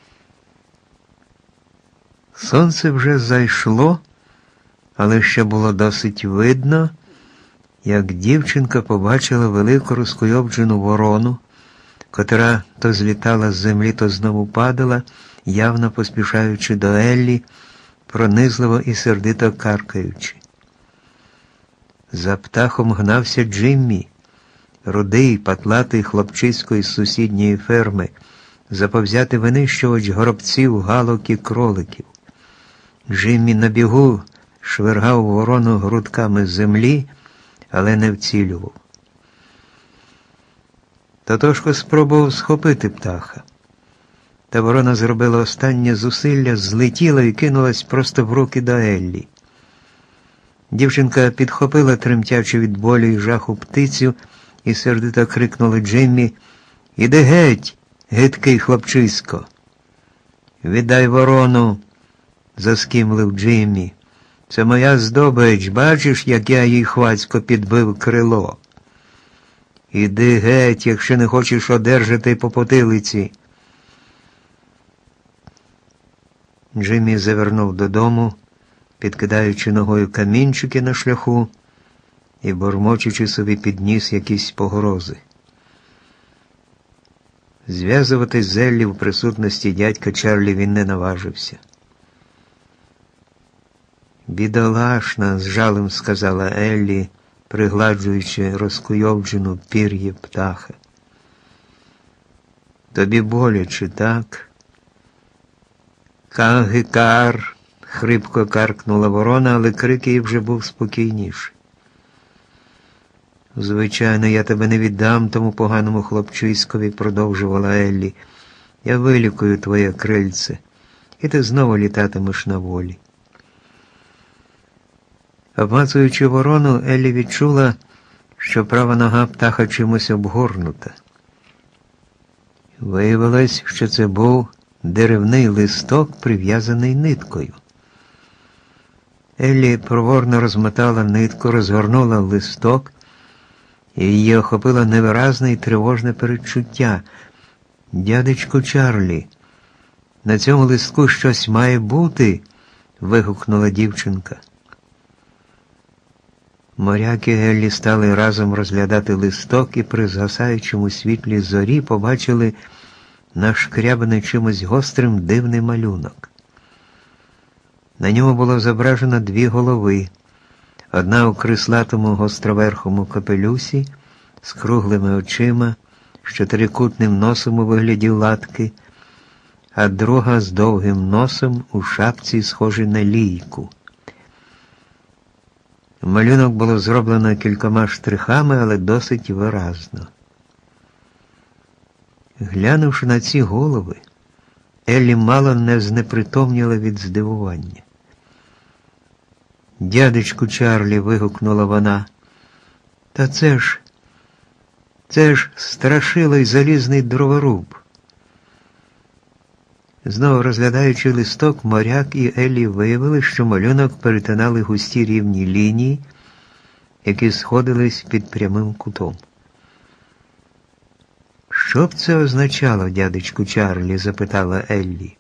Сонце вже зайшло, але ще було досить видно, як дівчинка побачила велику розкуйовджену ворону, котра то злітала з землі, то знову падала, явно поспішаючи до Еллі, пронизливо і сердито каркаючи. За птахом гнався Джиммі, рудий, патлатий хлопчисько із сусідньої ферми, заповзяти винищувач горобців, галок і кроликів. Джиммі на бігу швиргав ворону грудками землі, але не вцілював. Тотошко спробував схопити птаха. Та ворона зробила останнє зусилля, злетіла і кинулась просто в руки до Еллі. Дівчинка підхопила тремтячи від болю і жаху птицю і сердито крикнула Джиммі: «Іди геть, гидкий хлопчисько!» «Віддай ворону!» – заскімлив Джиммі. «Це моя здобич, бачиш, як я їй хвацько підбив крило?» «Іди геть, якщо не хочеш одержати по потилиці!» Джиммі завернув додому, підкидаючи ногою камінчики на шляху і бормочучи собі під ніс якісь погрози. Зв'язуватись з Еллі в присутності дядька Чарлі він не наважився. «Бідолашна», – з жалем сказала Еллі, пригладжуючи розкуйовджену пір'я птаха. «Тобі боляче, так?» «Кагикар», – хрипко каркнула ворона, але крик її вже був спокійніший. «Звичайно, я тебе не віддам тому поганому хлопчиськові», – продовжувала Еллі. «Я вилікую твоє крильце, і ти знову літатимеш на волі». Обмацуючи ворону, Еллі відчула, що права нога птаха чимось обгорнута. Виявилось, що це був деревний листок, прив'язаний ниткою. Еллі проворно розмотала нитку, розгорнула листок, і її охопило невиразне і тривожне передчуття. «Дядечку Чарлі, на цьому листку щось має бути!» – вигукнула дівчинка. Моряк і Еллі стали разом розглядати листок і при згасаючому світлі зорі побачили нашкрябаний чимось гострим дивний малюнок. На ньому було зображено дві голови. Одна у крислатому гостроверхому капелюсі з круглими очима, з чотирикутним носом у вигляді латки, а друга з довгим носом у шапці, схожій на лійку. Малюнок було зроблено кількома штрихами, але досить виразно. Глянувши на ці голови, Еллі мало не знепритомніла від здивування. «Дядечку Чарлі!» – вигукнула вона. «Та це ж страшилий залізний дроворуб!» Знову розглядаючи листок, моряк і Еллі виявили, що малюнок перетинали густі рівні лінії, які сходились під прямим кутом. «Що б це означало, дядечку Чарлі?» – запитала Еллі.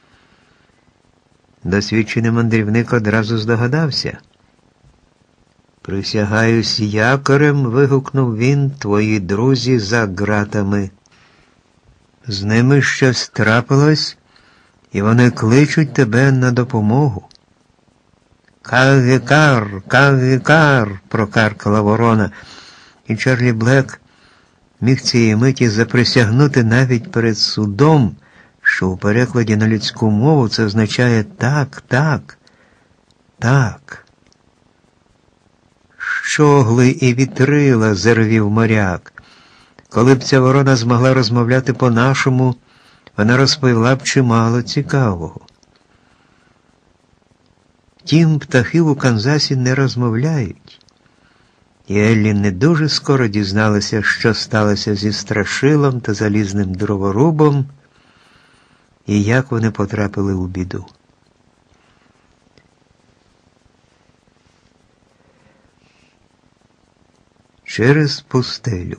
Досвідчений мандрівник одразу здогадався. «Присягаюсь якорем!» – вигукнув він. «Твої друзі за ґратами. З ними щось трапилось, і вони кличуть тебе на допомогу». «Кагікар! Кагікар!» – прокаркала ворона, і Чарлі Блек міг цієї миті заприсягнути навіть перед судом, що у перекладі на людську мову це означає «так, так, так». «Щогли і вітрила!» – заревів моряк. «Коли б ця ворона змогла розмовляти по-нашому, вона розповіла б чимало цікавого». Втім, птахи у Канзасі не розмовляють. І Еллі не дуже скоро дізналася, що сталося зі Страшилом та залізним дроворубом, і як вони потрапили у біду. Через пустелю.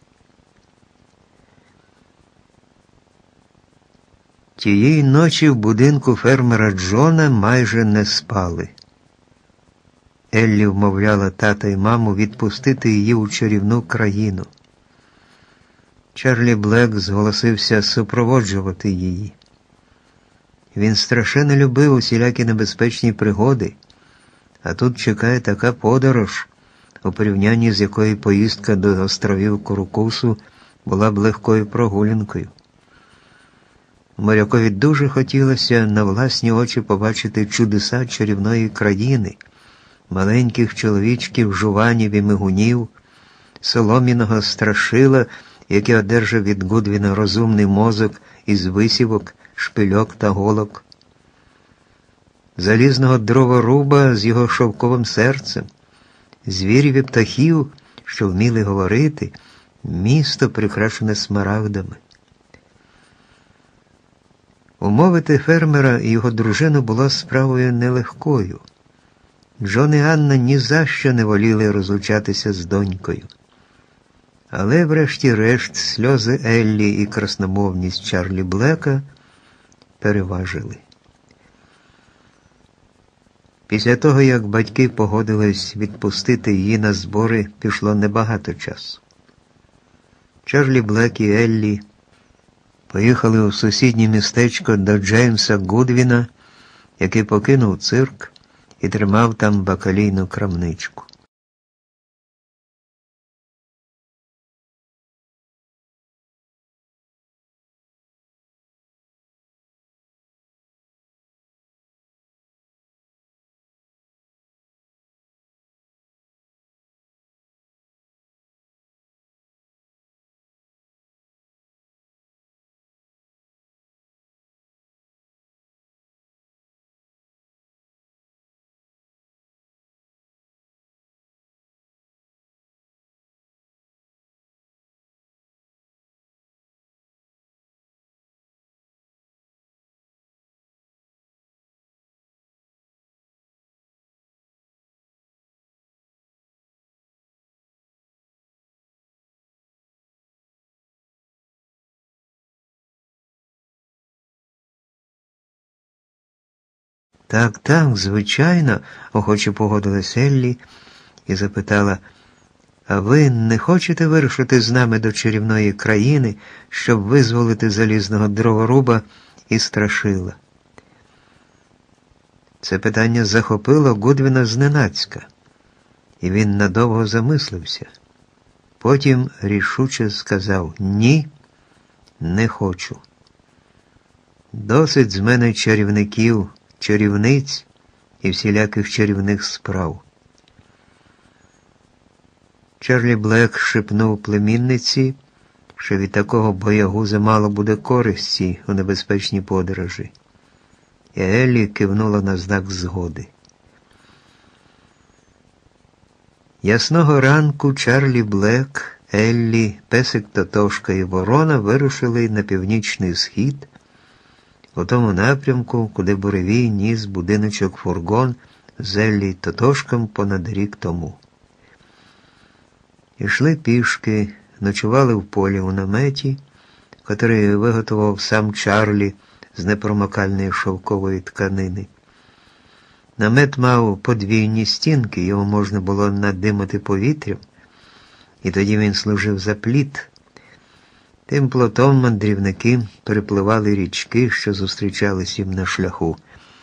Тієї ночі в будинку фермера Джона майже не спали. Еллі вмовляла тата і маму відпустити її у чарівну країну. Чарлі Блек зголосився супроводжувати її. Він страшенно любив усілякі небезпечні пригоди, а тут чекає така подорож, у порівнянні з якою поїздка до островів Курукусу була б легкою прогулянкою. Морякові дуже хотілося на власні очі побачити чудеса чарівної країни, маленьких чоловічків, жуванів і мигунів, солом'яного Страшила, який одержав від Гудвіна розумний мозок із висівок, шпильок та голок, залізного дроворуба з його шовковим серцем, звірів і птахів, що вміли говорити, місто, прикрашене смарагдами. Умовити фермера і його дружину було справою нелегкою. Джон і Анна ні за що не воліли розлучатися з донькою. Але врешті-решт сльози Еллі і красномовність Чарлі Блека переважили. Після того, як батьки погодились відпустити її на збори, пішло небагато часу. Чарлі Блек і Еллі поїхали у сусіднє містечко до Джеймса Гудвіна, який покинув цирк і тримав там бакалійну крамничку. Так, звичайно, охоче погодилась Еллі і запитала, а ви не хочете вирушити з нами до чарівної країни, щоб визволити залізного дроворуба і Страшила? Це питання захопило Гудвіна зненацька, і він надовго замислився. Потім рішуче сказав: «Ні, не хочу. Досить з мене чарівників, чарівниць і всіляких чарівних справ». Чарлі Блек шепнув племінниці, що від такого боягуза мало буде користі у небезпечній подорожі. І Еллі кивнула на знак згоди. Ясного ранку Чарлі Блек, Еллі, песик Тотошка і ворона вирушили на північний схід, у тому напрямку, куди буревій ніс будиночок-фургон з Еллі й Тотошком понад рік тому. Ішли пішки, ночували в полі у наметі, котрий виготовив сам Чарлі з непромокальної шовкової тканини. Намет мав подвійні стінки, його можна було надимати повітрям, і тоді він служив за плід. Тим плотом мандрівники перепливали річки, що зустрічались їм на шляху.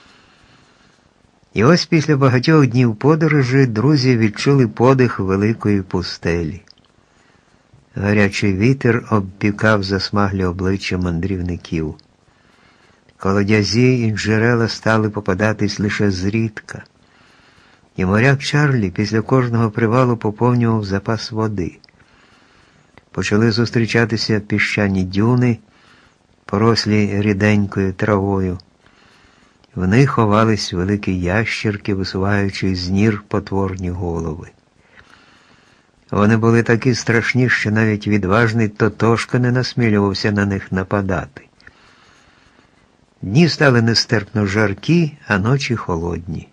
І ось після багатьох днів подорожі друзі відчули подих великої пустелі. Гарячий вітер обпікав засмаглі обличчя мандрівників. Колодязі і джерела стали попадатись лише зрідка. І моряк Чарлі після кожного привалу поповнював запас води. Почали зустрічатися піщані дюни, порослі ріденькою травою. В них ховались великі ящірки, висуваючи з нір потворні голови. Вони були такі страшні, що навіть відважний Тотошка не насмілювався на них нападати. Дні стали нестерпно жаркі, а ночі холодні.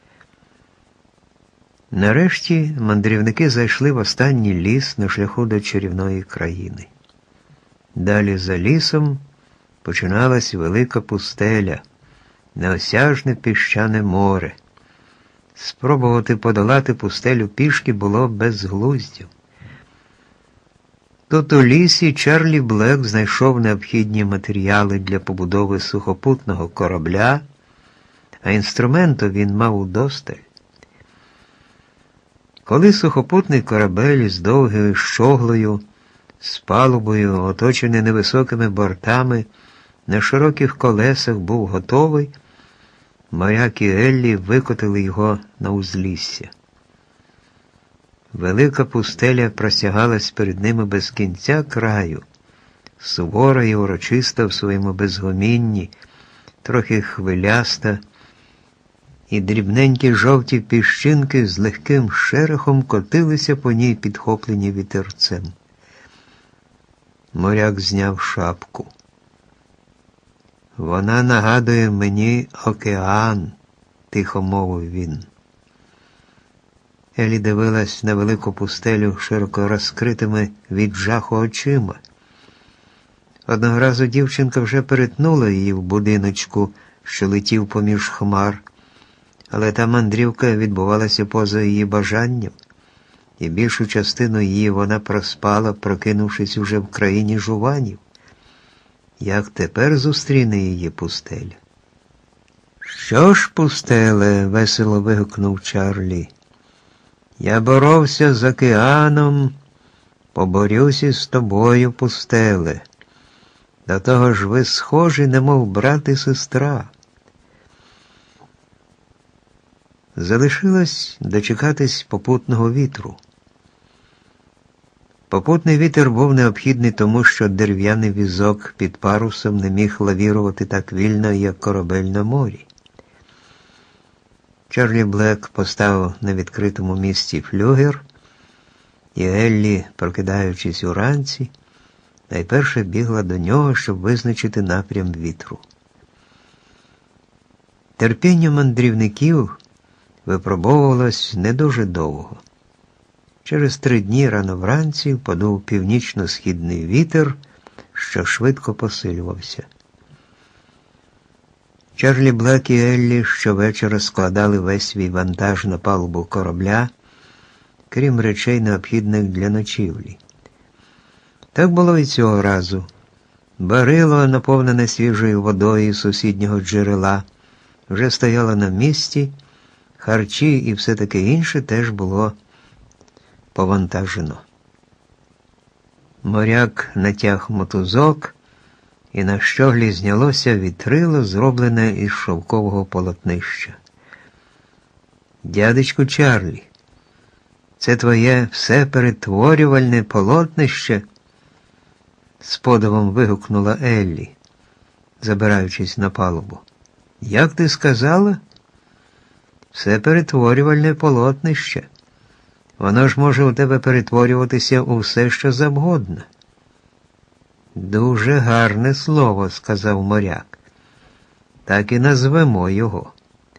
Нарешті мандрівники зайшли в останній ліс на шляху до чарівної країни. Далі за лісом починалась велика пустеля, неосяжне піщане море. Спробувати подолати пустелю пішки було безглуздям. Тут у лісі Чарлі Блек знайшов необхідні матеріали для побудови сухопутного корабля, а інструменту він мав удосталь. Коли сухопутний корабель з довгою щоглою, з палубою, оточений невисокими бортами, на широких колесах був готовий, моряк і Еллі викотили його на узлісся. Велика пустеля простягалась перед ними без кінця краю, сувора і урочиста в своєму безгомінні, трохи хвиляста, і дрібненькі жовті піщинки з легким шерехом котилися по ній, підхоплені вітерцем. Моряк зняв шапку. «Вона нагадує мені океан», – тихо мовив він. Еллі дивилась на велику пустелю широко розкритими від жаху очима. Одного разу дівчинка вже перетнула її в будиночку, що летів поміж хмар, але та мандрівка відбувалася поза її бажанням, і більшу частину її вона проспала, прокинувшись уже в країні жуванів. Як тепер зустріне її пустеля? «Що ж, пустеле?» – весело вигукнув Чарлі. «Я боровся з океаном, поборюся з тобою, пустеле. До того ж ви схожі, немов брат і сестра». Залишилось дочекатись попутного вітру. Попутний вітер був необхідний тому, що дерев'яний візок під парусом не міг лавірувати так вільно, як корабель на морі. Чарлі Блек поставив на відкритому місці флюгер, і Еллі, прокидаючись уранці, найперше бігла до нього, щоб визначити напрям вітру. Терпіння мандрівників випробовувалось не дуже довго. Через 3 дні рано вранці подув північно-східний вітер, що швидко посилювався. Чарлі Блек і Еллі щовечора складали весь свій вантаж на палубу корабля, крім речей, необхідних для ночівлі. Так було і цього разу. Барило, наповнене свіжою водою з сусіднього джерела, вже стояло на місці, харчі і все таке інше теж було повантажено. Моряк натяг мотузок, і на щоглі знялося вітрило, зроблене із шовкового полотнища. «Дядечку Чарлі, це твоє всеперетворювальне полотнище?» з подивом вигукнула Еллі, забираючись на палубу. «Як ти сказала?» «Всеперетворювальне полотнище. Воно ж може у тебе перетворюватися у все, що завгодно». «Дуже гарне слово», – сказав моряк. «Так і назвемо його».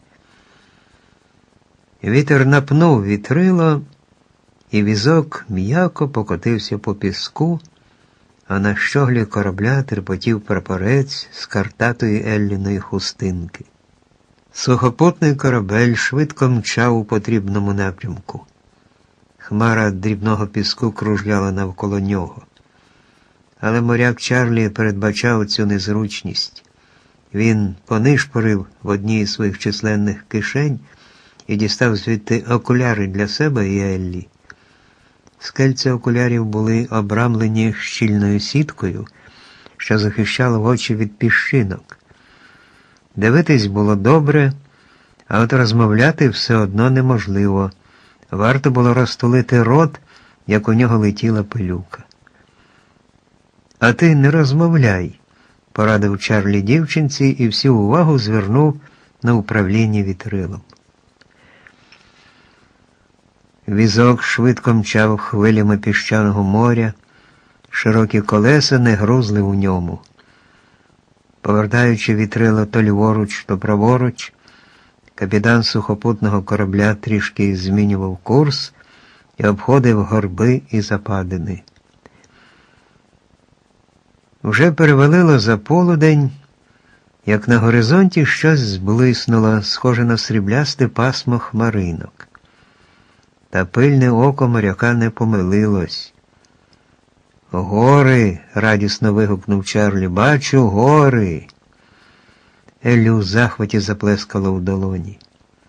Вітер напнув вітрило, і візок м'яко покотився по піску, а на щоглі корабля трепотів прапорець з картатої Елліної хустинки. Сухопутний корабель швидко мчав у потрібному напрямку. Хмара дрібного піску кружляла навколо нього. Але моряк Чарлі передбачав цю незручність. Він понишпорив в одній із своїх численних кишень і дістав звідти окуляри для себе і Еллі. Скельця окулярів були обрамлені щільною сіткою, що захищала очі від піщинок. Дивитись було добре, а от розмовляти все одно неможливо. Варто було розтулити рот, як у нього летіла пилюка. «А ти не розмовляй», – порадив Чарлі дівчинці і всю увагу звернув на управління вітрилом. Візок швидко мчав хвилями піщаного моря, широкі колеса не грузли у ньому. Повертаючи вітрило то ліворуч, то праворуч, капітан сухопутного корабля трішки змінював курс і обходив горби і западини. Вже перевалило за полудень, як на горизонті щось зблиснуло, схоже на сріблясте пасмо хмаринок. Та пильне око моряка не помилилось. «Гори!» – радісно вигукнув Чарлі. «Бачу гори!» Еллі у захваті заплескала у долоні.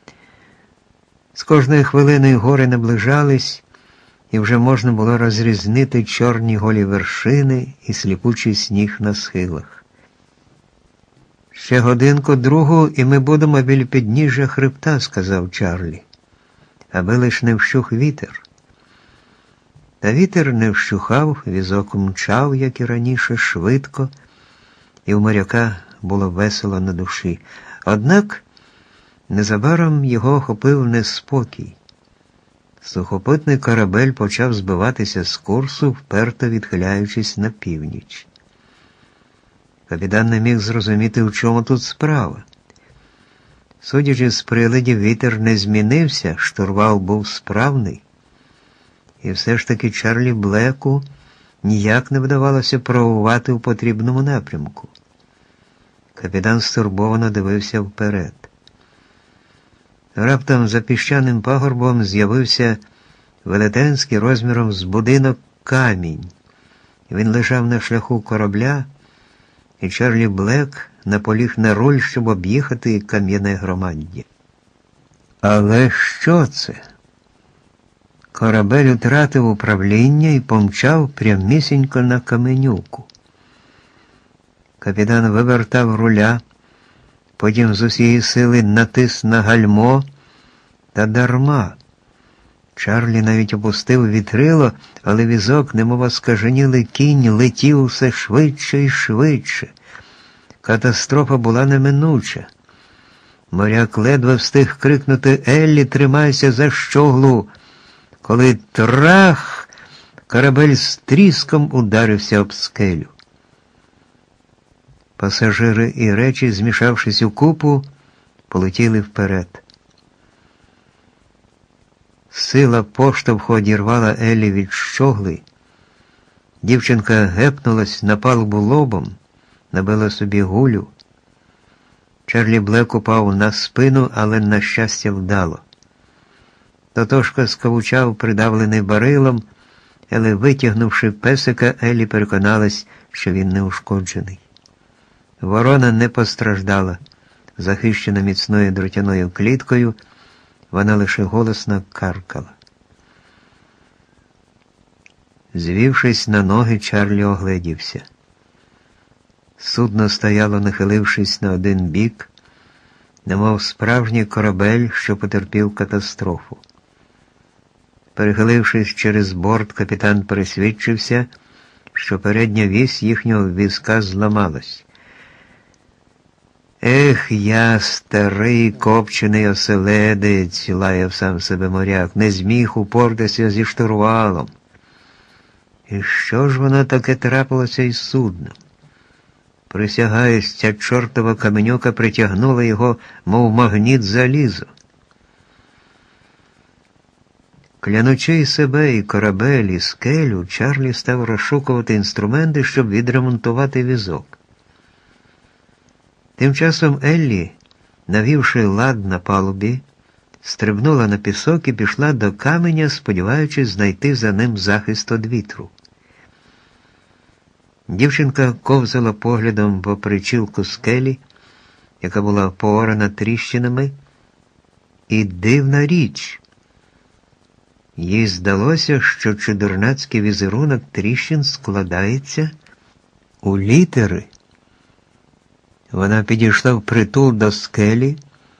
З кожною хвилиною гори наближались, і вже можна було розрізнити чорні голі вершини і сліпучий сніг на схилах. «Ще годинку-другу, і ми будемо біля підніжжя хребта», – сказав Чарлі. «Аби лиш не вщух вітер». Та вітер не вщухав, візок мчав, як і раніше, швидко, і у моряка було весело на душі. Однак незабаром його охопив неспокій. Сухопутний корабель почав збиватися з курсу, вперто відхиляючись на північ. Капітан не міг зрозуміти, в чому тут справа. Судячи з приладів, вітер не змінився, штурвал був справний. І все ж таки Чарлі Блеку ніяк не вдавалося правувати в потрібному напрямку. Капітан стурбовано дивився вперед. Раптом за піщаним пагорбом з'явився велетенський розміром з будинок камінь. Він лежав на шляху корабля, і Чарлі Блек наполіг на руль, щоб об'їхати кам'яне громаддя. Але що це? Корабель втратив управління і помчав прямісінько на каменюку. Капітан вивертав руля, потім з усієї сили натис на гальмо, та дарма. Чарлі навіть опустив вітрило, але візок, немов оскаженілий кінь, летів все швидше і швидше. Катастрофа була неминуча. Моряк ледве встиг крикнути «Еллі, тримайся за щоглу!», коли трах, корабель з тріском ударився об скелю. Пасажири і речі, змішавшись у купу, полетіли вперед. Сила поштовху одірвала Еллі від щогли. Дівчинка гепнулась на палубу лобом, набила собі гулю. Чарлі Блек упав на спину, але, на щастя, вдало. Тотошка скавучав, придавлений барилом, але, витягнувши песика, Еллі переконалась, що він не ушкоджений. Ворона не постраждала. Захищена міцною дротяною кліткою, вона лише голосно каркала. Звівшись на ноги, Чарлі огледівся. Судно стояло, нахилившись на один бік, немов справжній корабель, що потерпів катастрофу. Перехилившись через борт, капітан пересвідчився, що передня вісь їхнього візка зламалась. «Ех, я, старий копчений оселедець», – лаяв сам себе моряк, – «не зміг упортатися зі штурвалом». І що ж воно таке трапилося із судном? Присягаюсь, ця чортова каменюка притягнула його, мов магніт залізо. Клянучи і себе, і корабель, і скелю, Чарлі став розшукувати інструменти, щоб відремонтувати візок. Тим часом Еллі, навівши лад на палубі, стрибнула на пісок і пішла до каменя, сподіваючись знайти за ним захист від вітру. Дівчинка ковзала поглядом по причілку скелі, яка була поорана тріщинами, і дивна річ. Їй здалося, що чудернацький візерунок тріщин складається у літери. Вона підійшла впритул до скелі,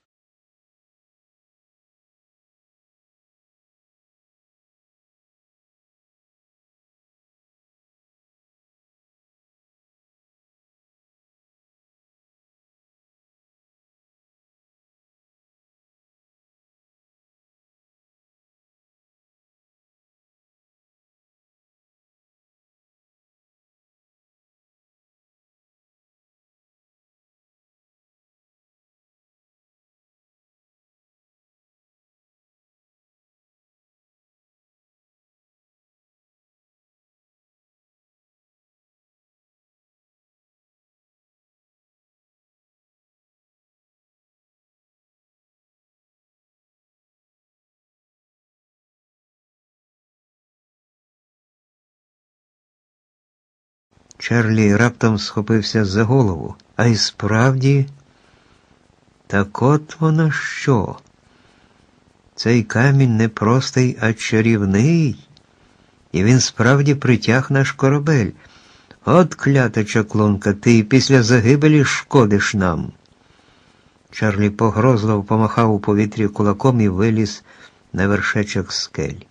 Чарлі раптом схопився за голову. А й справді, так от воно що? Цей камінь не простий, а чарівний, і він справді притяг наш корабель. От клята чаклунка, ти і після загибелі шкодиш нам. Чарлі погрозливо помахав у повітрі кулаком і виліз на вершечок скель.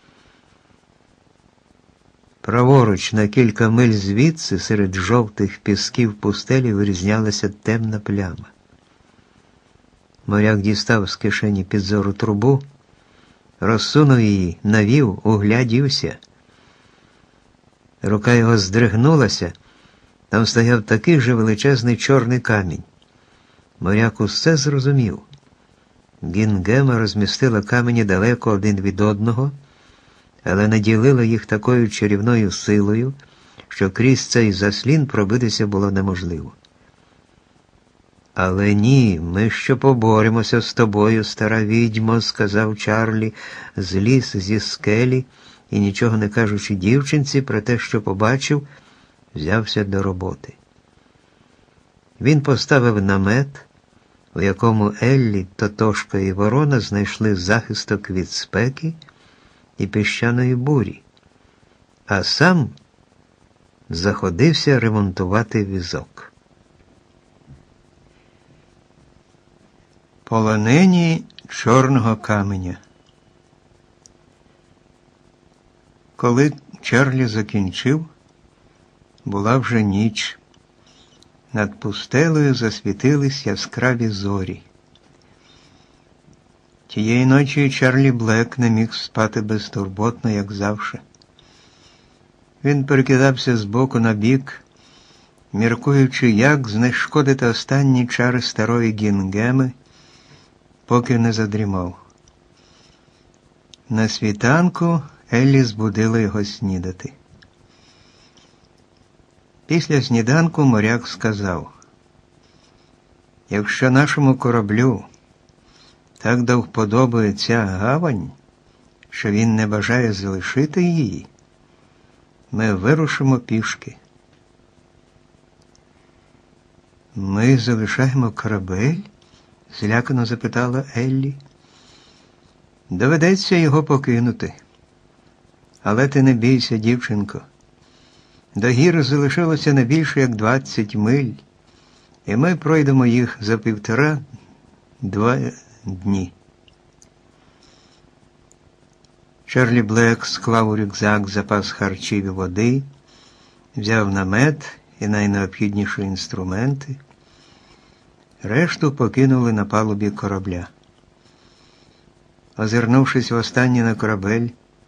Праворуч, на кілька миль звідси, серед жовтих пісків пустелі вирізнялася темна пляма. Моряк дістав з кишені підзору трубу, розсунув її, навів, углядівся. Рука його здригнулася, там стояв такий же величезний чорний камінь. Моряк усе зрозумів. Гінгема розмістила камені далеко один від одного, але наділила їх такою чарівною силою, що крізь цей заслін пробитися було неможливо. «Але ні, ми ще поборемося з тобою, стара відьмо», – сказав Чарлі, зліз зі скелі і, нічого не кажучи дівчинці про те, що побачив, взявся до роботи. Він поставив намет, у якому Еллі, Тотошка і Ворона знайшли захисток від спеки і піщаної бурі, а сам заходився ремонтувати візок. Полонені чорного каменя. Коли Чарлі закінчив, була вже ніч. Над пустелею засвітились яскраві зорі. Тієї ночі Чарлі Блек не міг спати безтурботно, як завше. Він перекидався з боку на бік, міркуючи, як знешкодити останні чари старої Гінгеми, поки не задрімав. На світанку Еллі збудила його снідати. Після сніданку моряк сказав: Якщо нашому кораблю так до вподоби ця гавань, що він не бажає залишити її, ми вирушимо пішки. Ми залишаємо корабель? Злякано запитала Еллі. Доведеться його покинути. Але ти не бійся, дівчинко. До гір залишилося не більше, як 20 миль, і ми пройдемо їх за 1,5-2 дні. Чарлі Блек склав у рюкзак запас харчів і води, взяв намет і найнеобхідніші інструменти. Решту покинули на палубі корабля. Озирнувшись востаннє на корабель,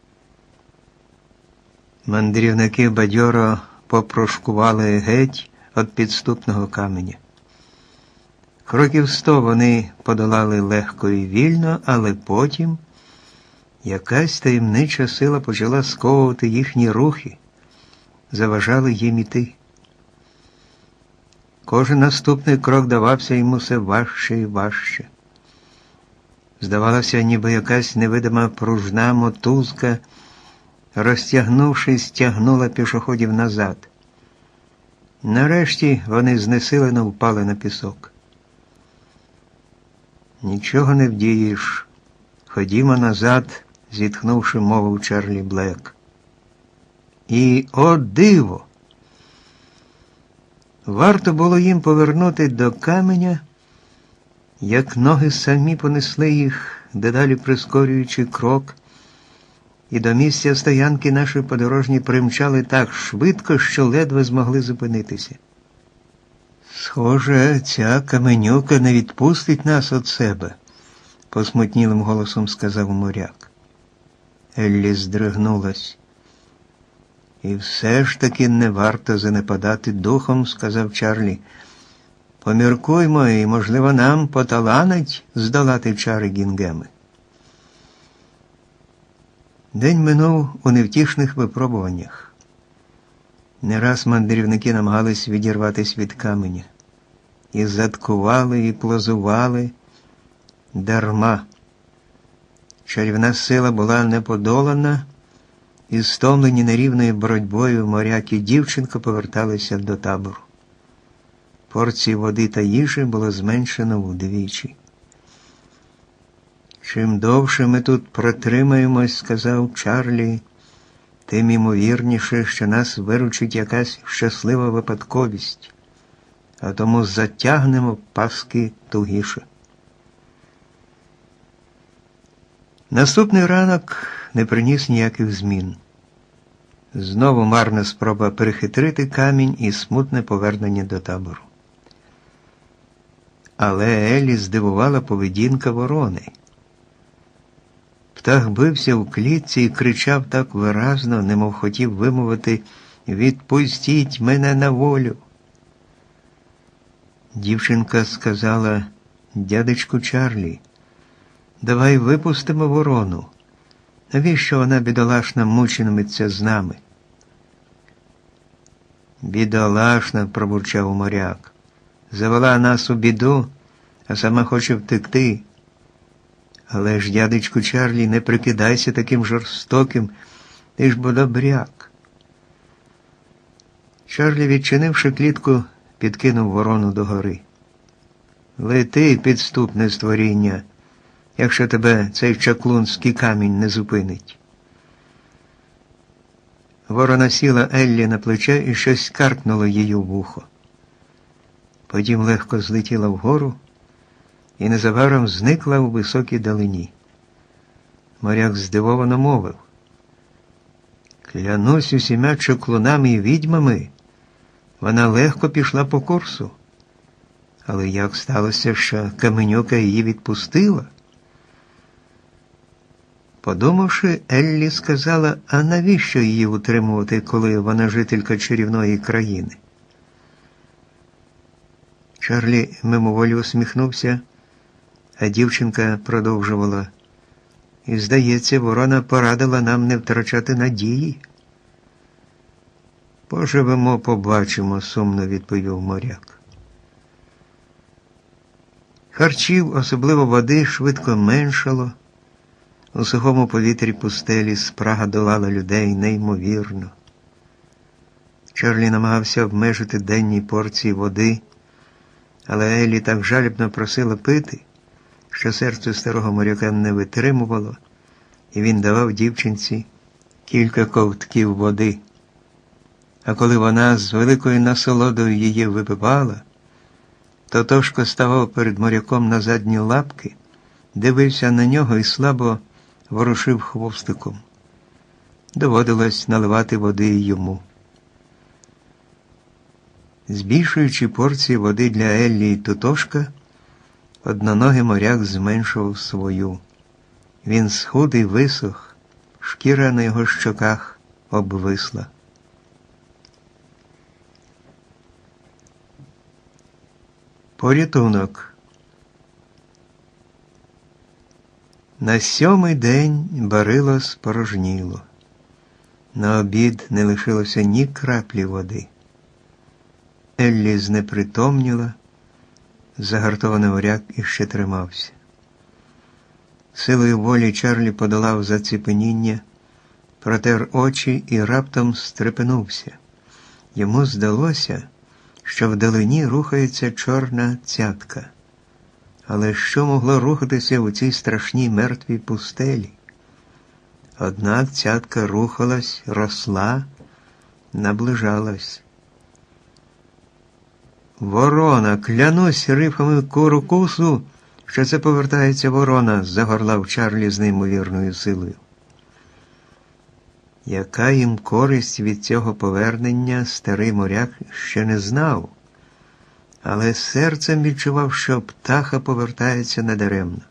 мандрівники бадьоро попрошкували геть від підступного каменя. Кроків 100 вони подолали легко і вільно, але потім якась таємнича сила почала сковувати їхні рухи, заважали їм іти. Кожен наступний крок давався йому все важче і важче. Здавалося, ніби якась невидима пружна мотузка, розтягнувшись, тягнула пішоходів назад. Нарешті вони знесилено впали на пісок. «Нічого не вдієш. Ходімо назад», – зітхнувши, мовив Чарлі Блек. І, о диво! Варто було їм повернути до каменя, як ноги самі понесли їх, дедалі прискорюючи крок, і до місця стоянки наші подорожні примчали так швидко, що ледве змогли зупинитися. «Схоже, ця каменюка не відпустить нас від себе», – посмутнілим голосом сказав моряк. Еллі здригнулась. «І все ж таки не варто занепадати духом», – сказав Чарлі. «Поміркуймо, і, можливо, нам поталанить здолати чари Гінгеми». День минув у невтішних випробуваннях. Не раз мандрівники намагались відірватися від каменя. І заткували, і плозували дарма. Чарівна сила була неподолана, і стомлені нерівною боротьбою моряк і дівчинка поверталися до табору. Порції води та їжі було зменшено вдвічі. «Чим довше ми тут протримаємось, – сказав Чарлі, – тим імовірніше, що нас виручить якась щаслива випадковість, а тому затягнемо паски тугіше». Наступний ранок не приніс ніяких змін. Знову марна спроба перехитрити камінь і смутне повернення до табору. Але Еллі здивувала поведінка ворони. Птах бився в клітці і кричав так виразно, немов хотів вимовити «Відпустіть мене на волю». Дівчинка сказала «Дядечку Чарлі, давай випустимо ворону. Навіщо вона, бідолашна, мучитиметься з нами?» «Бідолашна», – пробурчав моряк, – «завела нас у біду, а сама хоче втекти». «Але ж, дядечку Чарлі, не прикидайся таким жорстоким, ти ж бо добряк». Чарлі, відчинивши клітку, підкинув ворону догори. «Лети, підступне створіння, якщо тебе цей чаклунський камінь не зупинить». Ворона сіла Еллі на плече і щось каркнуло її в вухо. Потім легко злетіла вгору і незабаром зникла у високій далині. Моряк здивовано мовив: «Клянусь усіма чаклунами і відьмами, вона легко пішла по курсу. Але як сталося, що каменюка її відпустила?» Подумавши, Еллі сказала, а навіщо її утримувати, коли вона жителька чарівної країни? Чарлі мимоволі усміхнувся, а дівчинка продовжувала: «І, здається, ворона порадила нам не втрачати надії». «Поживемо, побачимо», – сумно відповів моряк. Харчів, особливо води, швидко меншало. У сухому повітрі пустелі спрага долала людей неймовірно. Чарлі намагався обмежити денні порції води, але Еллі так жалібно просила пити, що серце старого моряка не витримувало, і він давав дівчинці кілька ковтків води. А коли вона з великою насолодою її випивала, то Тошко ставав перед моряком на задні лапки, дивився на нього і слабо ворушив хвостиком. Доводилось наливати води й йому. Збільшуючи порції води для Еллі і Тотошка, одноногий моряк зменшував свою. Він схуд і висох, шкіра на його щоках обвисла. Порятунок. На 7-й день барило спорожніло. На обід не лишилося ні краплі води. Еллі знепритомніла, загартований моряк іще тримався. Силою волі Чарлі подолав заціпеніння, протер очі і раптом стрепенувся. Йому здалося, що вдалині рухається чорна цятка. Але що могло рухатися у цій страшній мертвій пустелі? Однак цятка рухалась, росла, наближалась. «Ворона! Клянусь рифами Курукусу, що це повертається ворона!» – загорлав Чарлі з неймовірною силою. Яка їм користь від цього повернення, старий моряк ще не знав, але серцем відчував, що птаха повертається недаремно.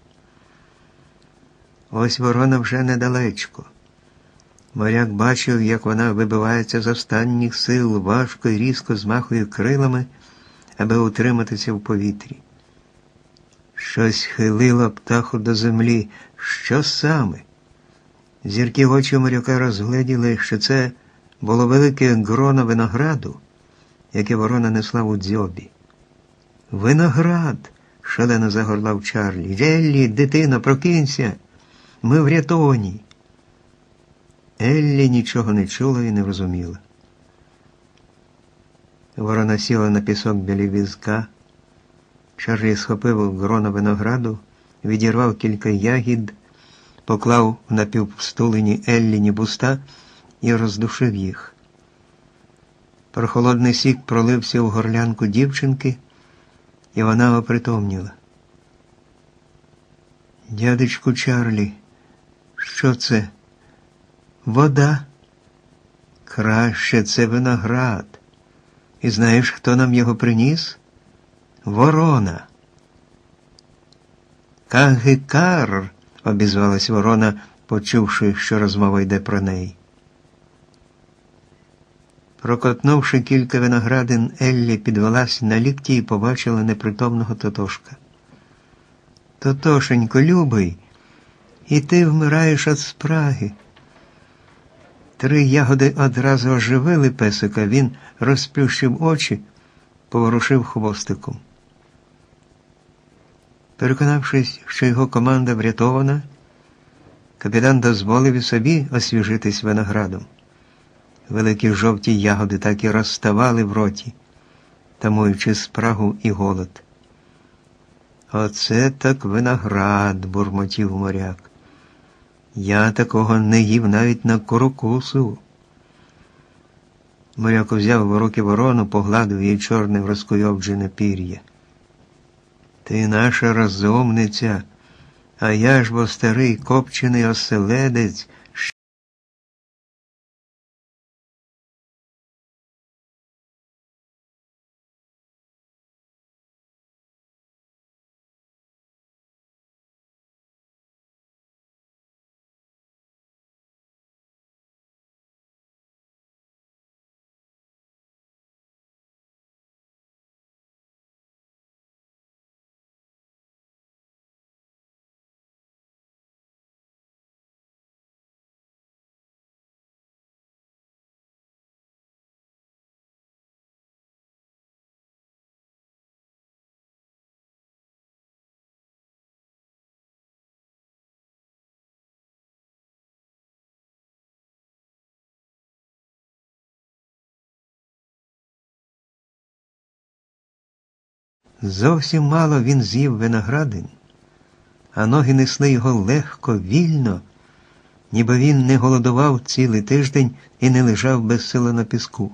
Ось ворона вже недалечко. Моряк бачив, як вона вибивається з останніх сил, важко і різко змахує крилами, аби утриматися в повітрі. Щось хилило птаху до землі. Що саме? Зіркі очі моряка розгледіли, що це було велике гроно винограду, яке ворона несла у дзьобі. «Виноград!» – шалено загорлав Чарлі. «Еллі, дитино, прокинься! Ми врятовані!» Еллі нічого не чула і не розуміла. Ворона сіла на пісок біля візка. Чарлі схопив гроно винограду, відірвав кілька ягід, поклав в напівстулені Елліні вуста і роздушив їх. Прохолодний сік пролився в горлянку дівчинки, і вона опритомніла. «Дядечку Чарлі, що це? Вода? Краще, це виноград. І знаєш, хто нам його приніс? Ворона!» «Кагикар!» – обізвалась ворона, почувши, що розмова йде про неї. Прокотнувши кілька виноградин, Еллі підвелась на лікті і побачила непритомного Тотошка. «Тотошенько, любий, і ти вмираєш від спраги». 3 ягоди одразу оживили песика, він розплющив очі, поворушив хвостиком. Переконавшись, що його команда врятована, капітан дозволив і собі освіжитись виноградом. Великі жовті ягоди так і розставали в роті, тамуючи спрагу і голод. «Оце так виноград!» – бурмотів моряк. «Я такого не їв навіть на Курукусу». Моряк взяв в руки ворону, погладив її чорне розкуйовджене пір'я. «Ти наша розумниця, а я ж бо старий копчений оселедець, Зовсім мало він з'їв виноградин, а ноги несли його легко, вільно, ніби він не голодував цілий тиждень і не лежав безсило на піску.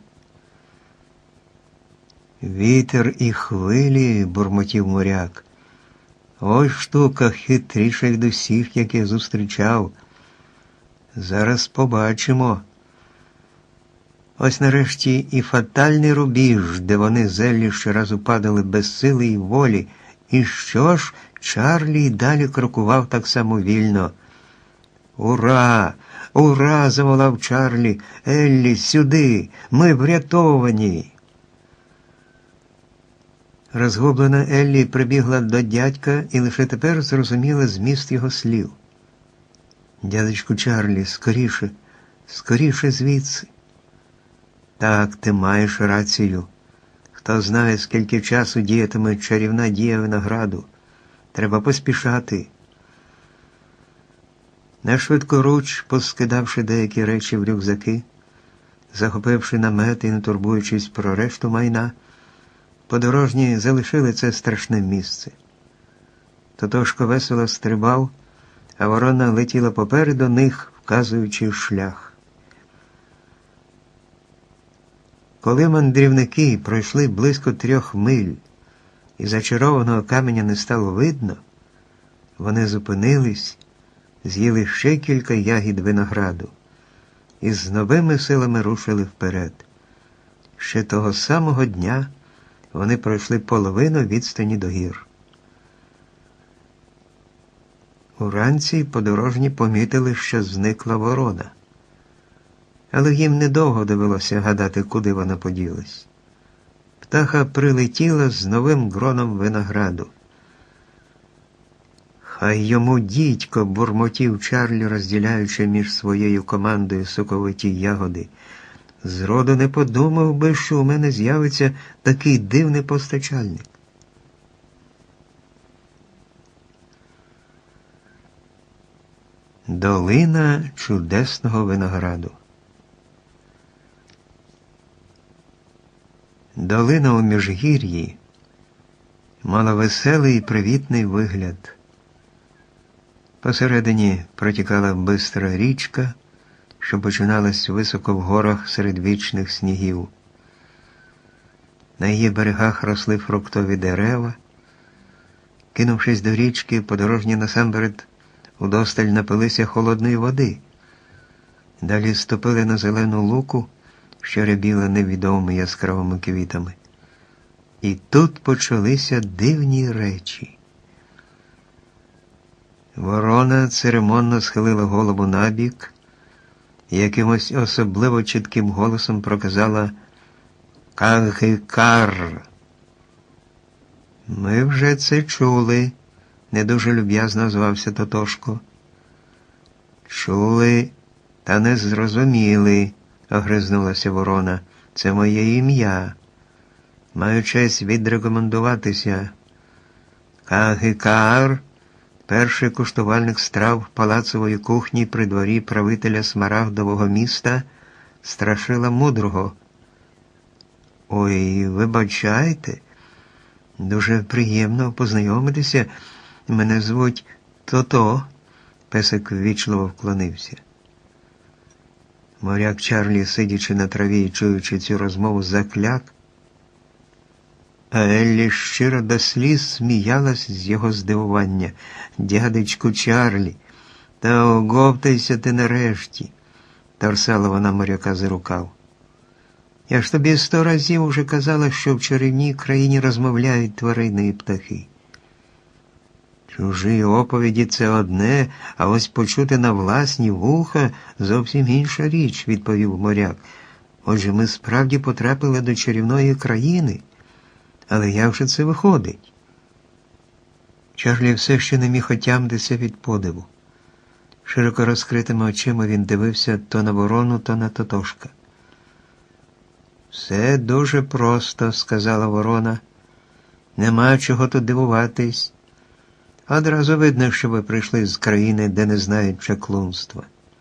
«Вітер і хвилі», – бурмотів моряк. «Ось штука хитріша від усіх, які я зустрічав. Зараз побачимо». Ось нарешті і фатальний рубіж, де вони зеллі щоразу падали без сили і волі. І що ж, Чарлі й далі крокував так само вільно. «Ура! Ура!» – заволав Чарлі. «Еллі, сюди! Ми врятовані!» Розгублена Еллі прибігла до дядька і лише тепер зрозуміла зміст його слів. «Дядечку Чарлі, скоріше, скоріше звідси!» «Так, ти маєш рацію. Хто знає, скільки часу діятиме чарівна дія винограду. Треба поспішати». Нашвидкоруч, поскидавши деякі речі в рюкзаки, захопивши намет і не турбуючись про решту майна, подорожні залишили це страшне місце. Тотошко весело стрибав, а ворона летіла попереду них, вказуючи шлях. Коли мандрівники пройшли близько 3 миль і зачарованого каменя не стало видно, вони зупинились, з'їли ще кілька ягід винограду і з новими силами рушили вперед. Ще того самого дня вони пройшли половину відстані до гір. Уранці подорожні помітили, що зникла ворона. Але їм недовго довелося гадати, куди вона поділась. Птаха прилетіла з новим гроном винограду. «Хай йому дідько!» – бурмотів Чарлі, розділяючи між своєю командою соковиті ягоди. «Зроду не подумав би, що у мене з'явиться такий дивний постачальник». Долина чудесного винограду. Долина у Міжгір'ї мала веселий і привітний вигляд. Посередині протікала бистра річка, що починалась високо в горах серед вічних снігів. На її берегах росли фруктові дерева. Кинувшись до річки, подорожні насамперед удосталь напилися холодної води. Далі ступили на зелену луку, що рябіла невідомими яскравими квітами. І тут почалися дивні речі. Ворона церемонно схилила голову набік і якимось особливо чітким голосом проказала «Кагикар». «Ми вже це чули», – не дуже люб'язно звався Тотошко. «Чули, та не зрозуміли», – огризнулася ворона. «Це моє ім'я. Маю честь відрекомендуватися. Кагикар – перший куштувальник страв палацової кухні при дворі правителя Смарагдового міста Страшила Мудрого». «Ой, вибачайте. Дуже приємно познайомитися. Мене звуть Тото», – песик ввічливо вклонився. Моряк Чарлі, сидячи на траві і чуючи цю розмову, закляк, а Еллі щиро до сліз сміялась з його здивування. «Дядечку Чарлі, та оговтайся ти нарешті», – торсала вона моряка за рукав. «Я ж тобі 100 разів уже казала, що в чарівній країні розмовляють тварини і птахи». «Чужі оповіді – це одне, а ось почути на власні вуха – зовсім інша річ», – відповів моряк. «Отже, ми справді потрапили до чарівної країни. Але як же це виходить?» Чарлі все ще не міг отямитися від подиву. Широко розкритими очима він дивився то на ворону, то на Тотошка. «Все дуже просто», – сказала ворона. «Нема чого тут дивуватись. Одразу видно, що ви прийшли з країни, де не знають чаклунства.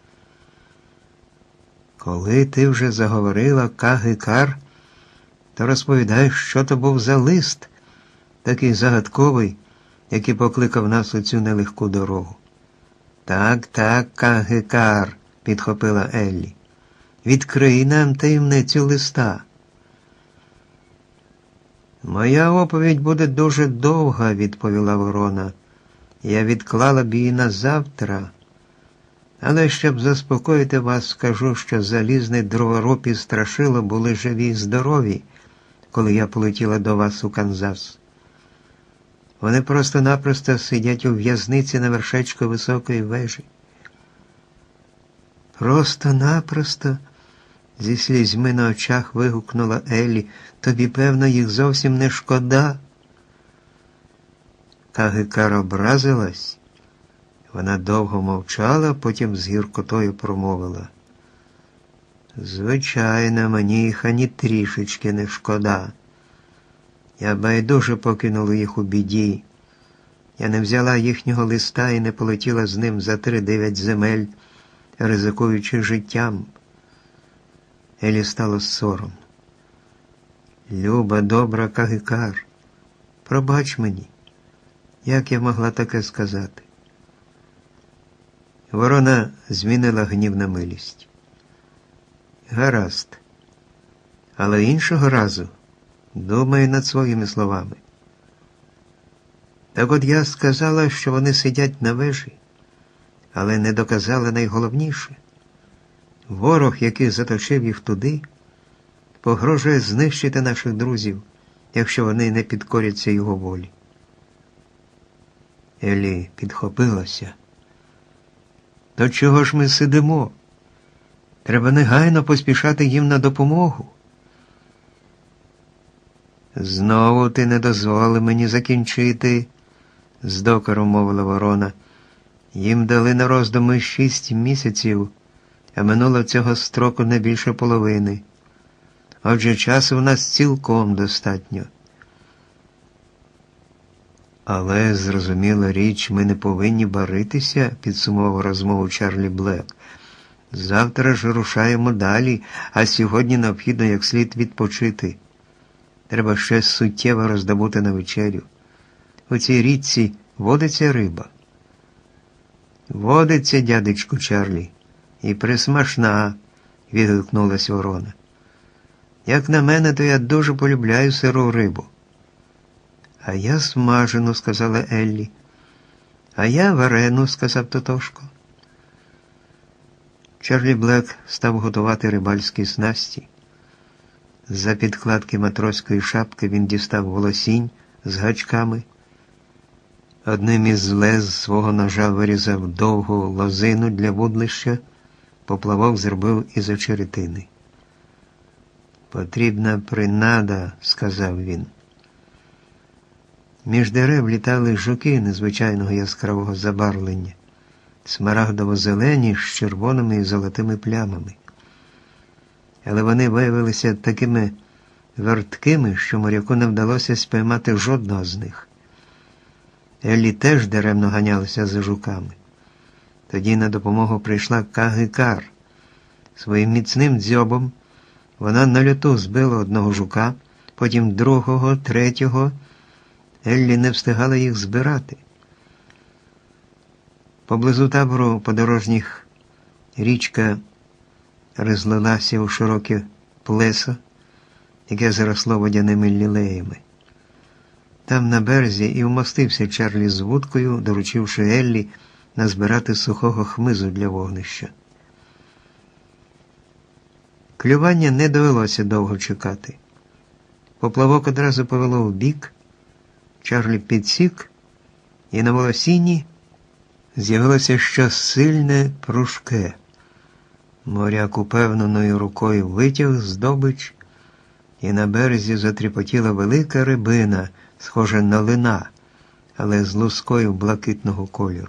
Коли ти вже заговорила Кагикар, то розповідай, що то був за лист, такий загадковий, який покликав нас у цю нелегку дорогу. Так, Кагикар, підхопила Еллі. Відкрий нам таємницю листа. Моя оповідь буде дуже довга, відповіла ворона. Я відклала б її на завтра. Але щоб заспокоїти вас, скажу, що залізний дроворуб і страшило були живі й здорові, коли я полетіла до вас у Канзас. Вони просто-напросто сидять у в'язниці на вершечку високої вежі. Просто-напросто, зі слізьми на очах вигукнула Еллі, тобі, певно, їх зовсім не шкода. Кагикар образилась. Вона довго мовчала, потім з гіркотою промовила. Звичайно, мені їх ані трішечки не шкода. Я байдуже покинула їх у біді. Я не взяла їхнього листа і не полетіла з ним за 3-9 земель, ризикуючи життям. Елі стало соромно. Люба, добра Кагикар, пробач мені, як я могла таке сказати? Ворона змінила гнів на милість. Гаразд. Але іншого разу думай над своїми словами. Так от я сказала, що вони сидять на вежі, але не доказала найголовніше. Ворог, який заточив їх туди, погрожує знищити наших друзів, якщо вони не підкоряться його волі. Елі підхопилася. До чого ж ми сидимо? Треба негайно поспішати їм на допомогу. Знову ти не дозволив мені закінчити, з докором мовила ворона. Їм дали на роздуми 6 місяців, а минуло цього строку не більше половини. Отже, часу в нас цілком достатньо. Але, зрозуміла річ, ми не повинні баритися, підсумував розмову Чарлі Блек. Завтра ж рушаємо далі, а сьогодні необхідно як слід відпочити. Треба щось суттєво роздобути на вечерю. У цій річці водиться риба. Водиться, дядечку Чарлі, і присмачна, відгукнулась ворона. Як на мене, то я дуже полюбляю сиру рибу. А я смажену, сказала Еллі. А я варену, сказав Тотошко. Чарлі Блек став готувати рибальські снасті. З-за підкладки матроської шапки він дістав волосінь з гачками. Одним із лез свого ножа вирізав довгу лозину для вудлища, поплавок зробив із очеретини. «Потрібна принада», – сказав він. Між дерев літали жуки незвичайного яскравого забарвлення, смарагдово-зелені з червоними і золотими плямами. Але вони виявилися такими верткими, що моряку не вдалося спіймати жодного з них. Еллі теж даремно ганялася за жуками. Тоді на допомогу прийшла Кагикар. Своїм міцним дзьобом вона на льоту збила одного жука, потім другого, третього. Еллі не встигала їх збирати. Поблизу табору подорожніх річка розлилася у широке плесо, яке заросло водяними лілеями. Там на березі і вмостився Чарлі з вудкою, доручивши Еллі назбирати сухого хмизу для вогнища. Клювання не довелося довго чекати. Поплавок одразу повело вбік, Чарлі підсік, і на волосінні з'явилося щось сильне, пружке. Моряк упевненою рукою витяг здобич, і на березі затріпотіла велика рибина, схожа на лина, але з лускою блакитного кольору.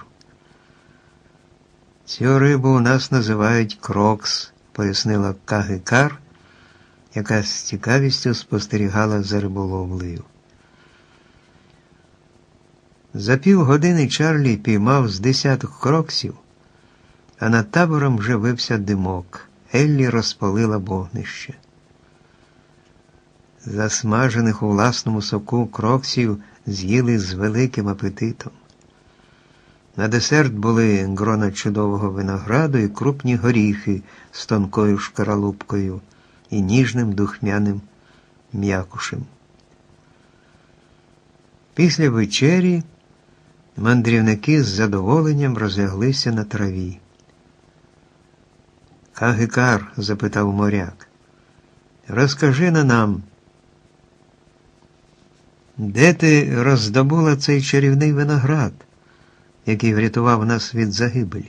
«Цю рибу у нас називають крокс», – пояснила Кагикар, яка з цікавістю спостерігала за риболовлею. За півгодини Чарлі піймав з 10 кроксів, а над табором вже вився димок. Еллі розпалила вогнище. засмажених у власному соку кроксів, з'їли з великим апетитом. На десерт були грона чудового винограду і крупні горіхи з тонкою шкаралупкою і ніжним духмяним м'якушем. Після вечері мандрівники з задоволенням розляглися на траві. «Кагикар», – запитав моряк, – «розкажи на нам, де ти роздобула цей чарівний виноград, який врятував нас від загибелі?»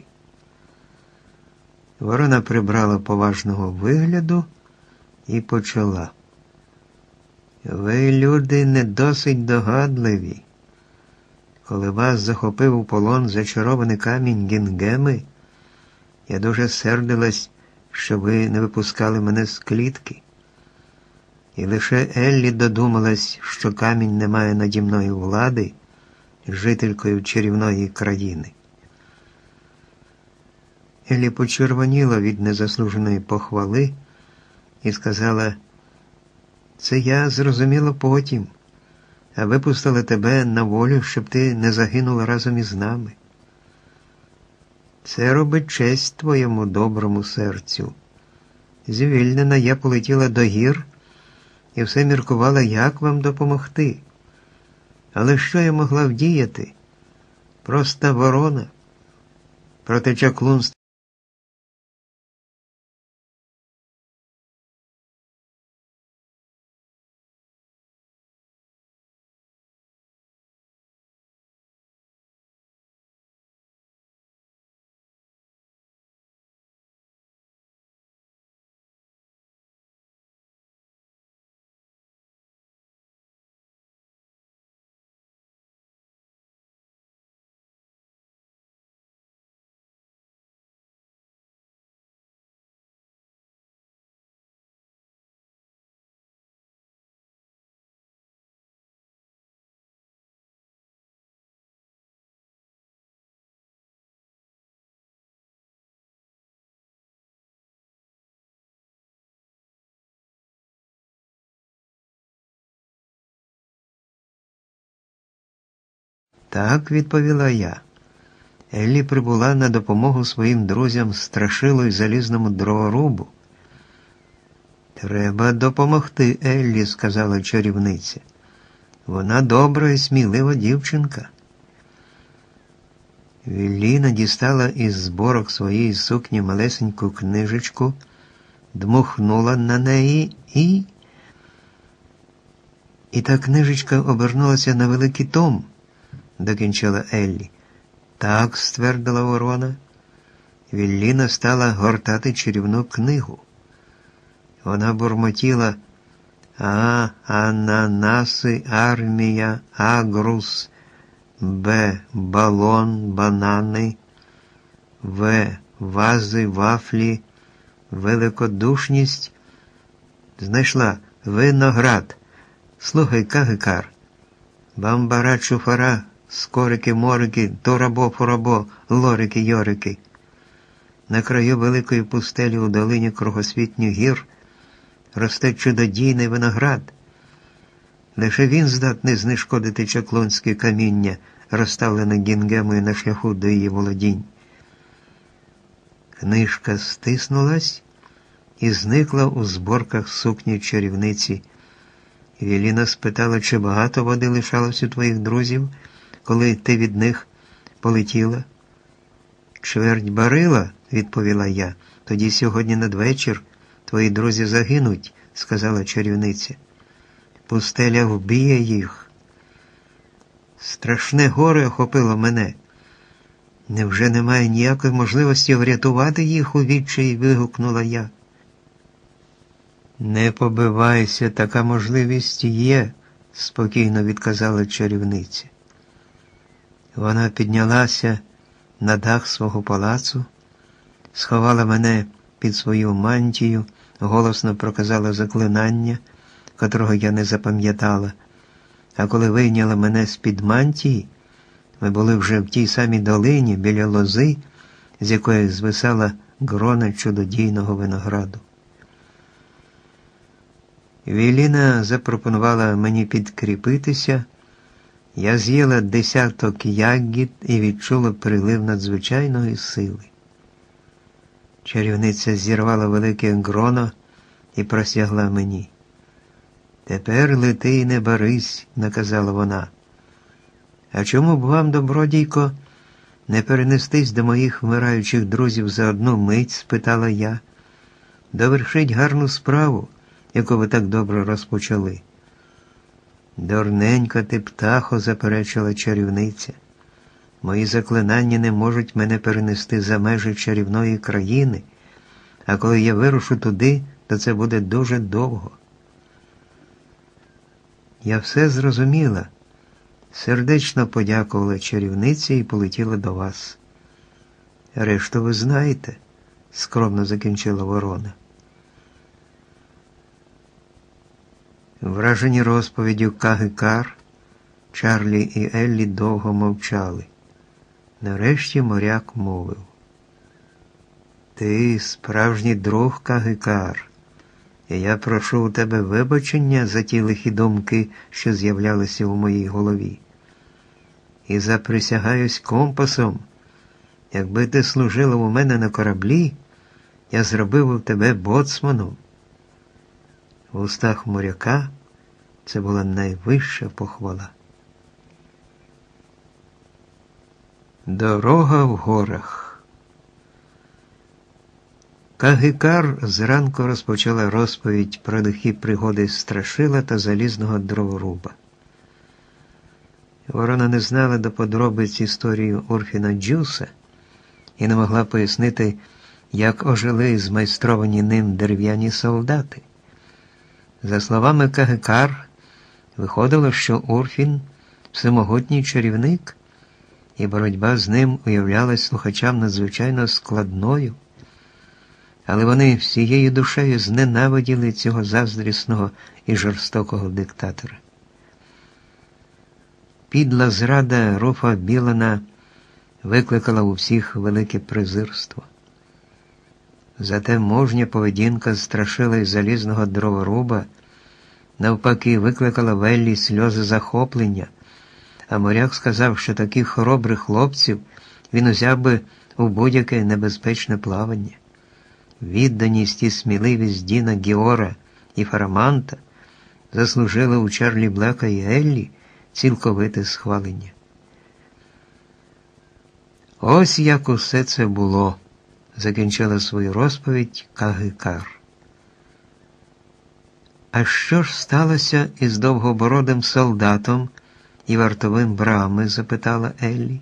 Ворона прибрала поважного вигляду і почала. «Ви, люди, не досить догадливі. Коли вас захопив у полон зачарований камінь Гінгеми, я дуже сердилась, що ви не випускали мене з клітки. І лише Еллі додумалась, що камінь не має наді мною влади, жителькою чарівної країни». Еллі почервоніла від незаслуженої похвали і сказала: «Це я зрозуміла потім, а випустила тебе на волю, щоб ти не загинула разом із нами. Це робить честь твоєму доброму серцю. Звільнена, я полетіла до гір і все міркувала, як вам допомогти. Але що я могла вдіяти? Проста ворона. Проти чаклунства «Так», – відповіла я. Еллі прибула на допомогу своїм друзям Страшилу й залізному дроворубу. «Треба допомогти Еллі», – сказала чарівниця. «Вона добра і смілива дівчинка». Вілліна дістала із зборок своєї сукні малесеньку книжечку, дмухнула на неї і та книжечка обернулася на великий том, докінчила Еллі. «Так», – ствердила ворона. Вілліна стала гортати чарівну книгу. Вона бурмотіла: «А, ананаси, армія, агрус, Б, балон, банани, В, вази, вафлі, великодушність». Знайшла: виноград. Слухай, Кагикар, бамбара, чуфара, скорики-морики, торабо-фурабо, лорики-йорики. На краю великої пустелі у долині кругосвітніх гір росте чудодійний виноград. Лише він здатний знешкодити чаклунське каміння, розставлене Гінгемою на шляху до її володінь. Книжка стиснулась і зникла у зборках сукні чарівниці. Вілліна спитала, чи багато води лишалось у твоїх друзів, коли ти від них полетіла. «Чверть барила», – відповіла я. «Тоді сьогодні надвечір твої друзі загинуть», – сказала чарівниця. «Пустеля вб'є їх». Страшне горе охопило мене. «Невже немає ніякої можливості врятувати їх?» – у відчаї вигукнула я. «Не побивайся, така можливість є», – спокійно відказала чарівниця. Вона піднялася на дах свого палацу, сховала мене під свою мантію, голосно проказала заклинання, котрого я не запам'ятала. А коли вийняла мене з-під мантії, ми були вже в тій самій долині біля лози, з якої звисала грона чудодійного винограду. Віліна запропонувала мені підкріпитися. Я з'їла 10 ягід і відчула прилив надзвичайної сили. Чарівниця зірвала велике гроно і просягла мені. «Тепер лети й не барись», – наказала вона. «А чому б вам, добродійко, не перенестись до моїх вмираючих друзів за одну мить?» – спитала я. «Довершить гарну справу, яку ви так добре розпочали». «Дурненька ти, птахо», – заперечила чарівниця. «Мої заклинання не можуть мене перенести за межі чарівної країни, а коли я вирушу туди, то це буде дуже довго». Я все зрозуміла, сердечно подякувала чарівниці і полетіла до вас. «Решту ви знаєте», – скромно закінчила ворона. Вражені розповіддю Каги-Кар, Чарлі і Еллі довго мовчали. Нарешті моряк мовив. «Ти справжній друг, Каги-Кар, і я прошу у тебе вибачення за ті лихі думки, що з'являлися у моїй голові. І заприсягаюсь компасом, якби ти служила у мене на кораблі, я зробив у тебе боцманом». В устах моряка це була найвища похвала. Дорога в горах. Каги-Кар зранку розпочала розповідь про лихі пригоди Страшила та залізного дроворуба. Ворона не знала до подробиць історію Урфіна Джуса і не могла пояснити, як ожили змайстровані ним дерев'яні солдати. За словами Каги-Кар, виходило, що Урфін – всемогутній чарівник, і боротьба з ним уявлялась слухачам надзвичайно складною, але вони всією душею зненавиділи цього заздрісного і жорстокого диктатора. Підла зрада Руфа Білана викликала у всіх велике презирство. Зате мужня поведінка Страшила й залізного дроворуба навпаки викликала в Еллі сльози захоплення, а моряк сказав, що таких хоробрих хлопців він узяв би у будь-яке небезпечне плавання. Відданість і сміливість Діна Гіора і Фараманта заслужили у Чарлі Блека і Еллі цілковите схвалення. Ось як усе це було, закінчила свою розповідь Каги-Кар. А що ж сталося із довгобородим солдатом і вартовим Брами? Запитала Еллі.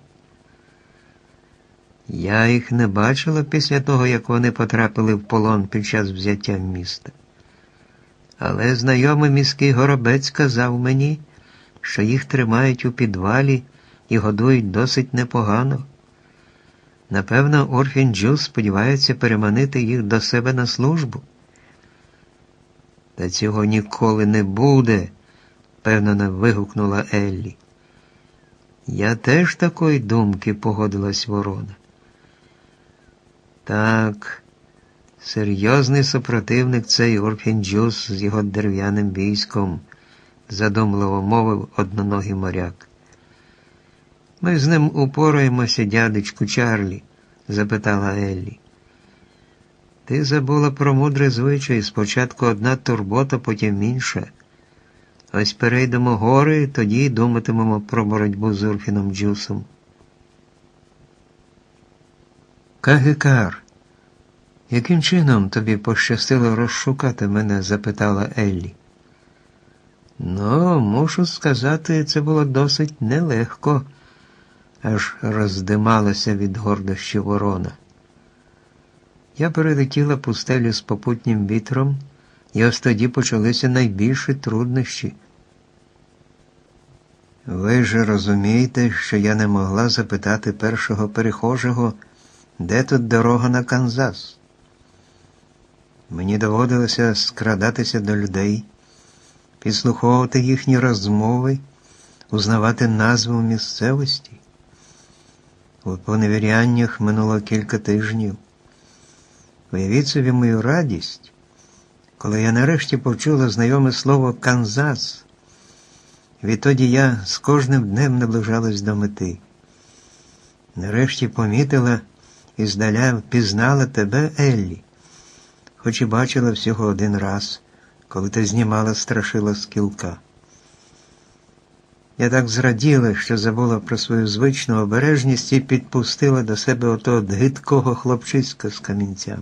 Я їх не бачила після того, як вони потрапили в полон під час взяття міста. Але знайомий міський горобець сказав мені, що їх тримають у підвалі і годують досить непогано. Напевно, Урфін Джус сподівається переманити їх до себе на службу. Та цього ніколи не буде, впевнено вигукнула Еллі. Я теж такої думки, погодилась ворона. Так, серйозний супротивник цей Урфін Джус з його дерев'яним військом, задумливо мовив одноногий моряк. Ми з ним упораємося, дядечку Чарлі, запитала Еллі. Ти забула про мудрий звичай, спочатку одна турбота, потім інша. Ось перейдемо гори, тоді й думатимемо про боротьбу з Урфіном Джусом. Каги-Кар, яким чином тобі пощастило розшукати мене? Запитала Еллі. Ну, мушу сказати, це було досить нелегко, аж роздималася від гордощі ворона. Я перелетіла пустелю з попутнім вітром, і ось тоді почалися найбільші труднощі. Ви ж розумієте, що я не могла запитати першого перехожого, де тут дорога на Канзас. Мені доводилося скрадатися до людей, підслуховувати їхні розмови, узнавати назву місцевості. У поневіряннях минуло кілька тижнів. Уявіть собі мою радість, Коли я нарешті почула знайоме слово «Канзас», відтоді я з кожним днем наближалась до мети. Нарешті помітила і здаля впізнала тебе, Еллі, хоч і бачила всього один раз, коли ти знімала страшила з кілка. Я так зраділа, що забула про свою звичну обережність і підпустила до себе отого гидкого хлопчиська з камінцями.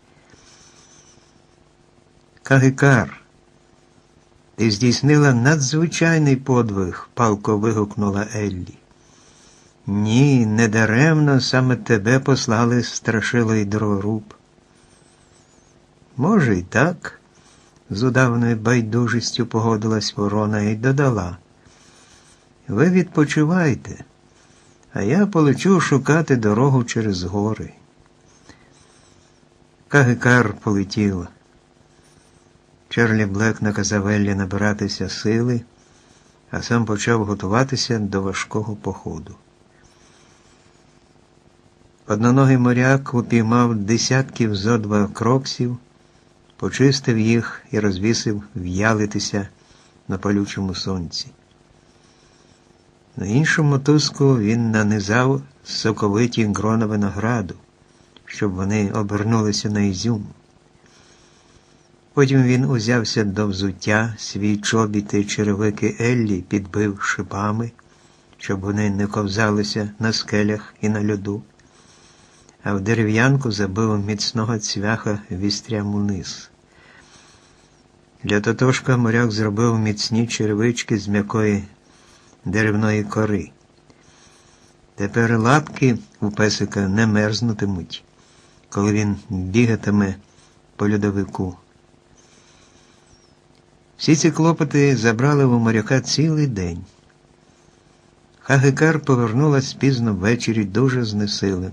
Кагикар, ти здійснила надзвичайний подвиг, палко вигукнула Еллі. Ні, недаремно саме тебе послали страшило й дроруб. Може, й так, з удавною байдужістю погодилась ворона і додала. Ви відпочивайте, а я полечу шукати дорогу через гори. Кагикар полетіла. Чарлі Блек наказав Еллі набиратися сили, а сам почав готуватися до важкого походу. Одноногий моряк упіймав десятків зо два кроксів, почистив їх і розвісив в'ялитися на палючому сонці. На іншому мотузку він нанизав соковиті грона винограду, щоб вони обернулися на ізюм. Потім він узявся до взуття, свій чобіти черевики Еллі підбив шипами, щоб вони не ковзалися на скелях і на льоду, а в дерев'янку забив міцного цвяха вістрям униз. Для Тотошка моряк зробив міцні черевички з м'якої деревної кори. Тепер лапки у песика не мерзнутимуть, коли він бігатиме по льодовику. Всі ці клопоти забрали у моряка цілий день. Кагикар повернулась пізно ввечері дуже знесилена.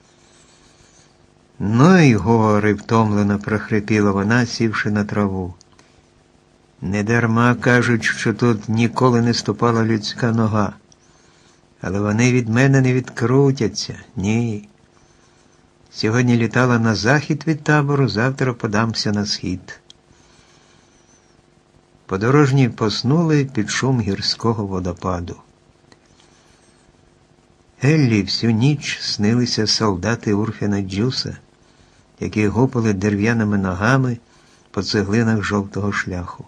«Ну й гори!» – втомлено прохрипіла вона, сівши на траву. «Недарма кажуть, що тут ніколи не ступала людська нога. Але вони від мене не відкрутяться. Ні. Сьогодні літала на захід від табору, завтра подамся на схід». Подорожні поснули під шум гірського водопаду. Еллі всю ніч снилися солдати Урфіна Джуса, які гупали дерев'яними ногами по цеглинах жовтого шляху.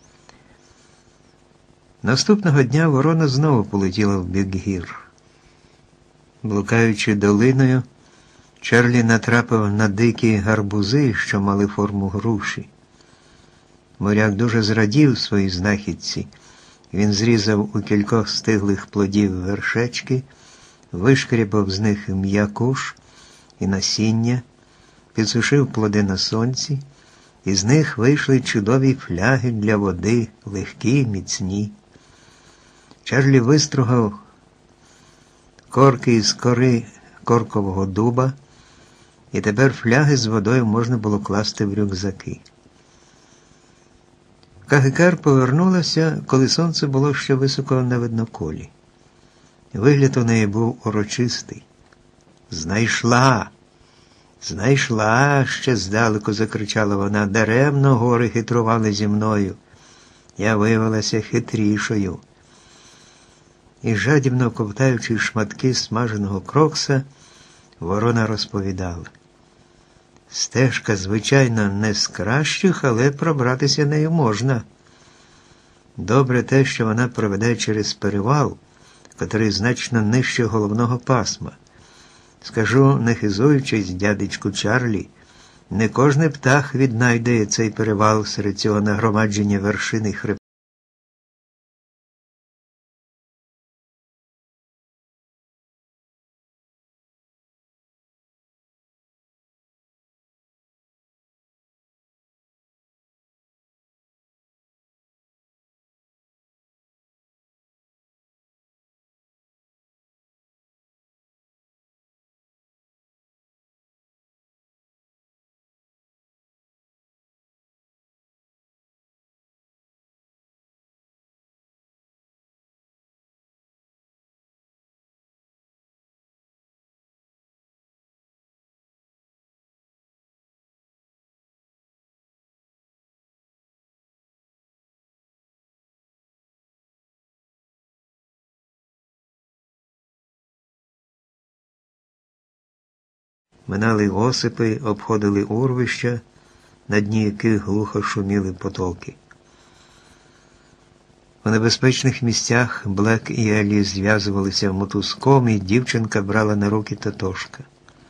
Наступного дня ворона знову полетіла в бік гір. Блукаючи долиною, Чарлі натрапив на дикі гарбузи, що мали форму груші. Моряк дуже зрадів своїй знахідці. Він зрізав у кількох стиглих плодів вершечки, вишкрібав з них м'якуш і насіння, підсушив плоди на сонці, і з них вийшли чудові фляги для води, легкі, міцні. Чарлі вистругав корки із кори коркового дуба, і тепер фляги з водою можна було класти в рюкзаки. Кагикар повернулася, коли сонце було ще високо на видноколі. Вигляд у неї був урочистий. «Знайшла! Знайшла!» – ще здалеку закричала вона. «Даремно гори хитрували зі мною. Я виявилася хитрішою». І жадібно ковтаючи шматки смаженого крокса, ворона розповідала. «Стежка, звичайно, не з кращих, але пробратися нею можна. Добре те, що вона проведе через перевал, котрий значно нижче головного пасма. Скажу, не хизуючись, дядечку Чарлі, не кожний птах віднайде цей перевал серед цього нагромадження вершин і хребтів. минали осипи, обходили урвища, на дні яких глухо шуміли потоки. У небезпечних місцях Блек і Еллі зв'язувалися мотузком, і дівчинка брала на руки Тотошка.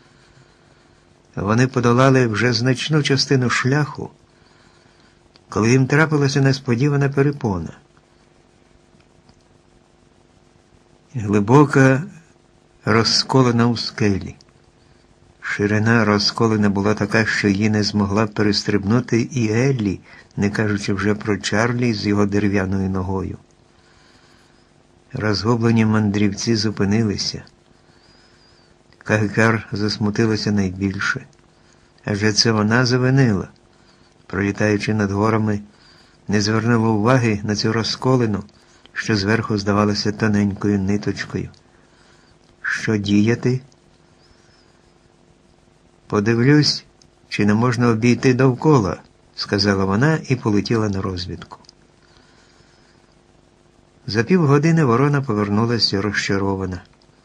Вони подолали вже значну частину шляху, коли їм трапилася несподівана перепона. Глибока розколена у скелі. Ширина розколена була така, що її не змогла перестрибнути і Еллі, не кажучи вже про Чарлі з його дерев'яною ногою. Розгублені мандрівці зупинилися. Кагикар засмутилася найбільше. Адже це вона завинила, пролітаючи над горами, не звернула уваги на цю розколену, що зверху здавалося тоненькою ниточкою. Що діяти? «Подивлюсь, чи не можна обійти довкола», – сказала вона і полетіла на розвідку. За півгодини ворона повернулася розчарована.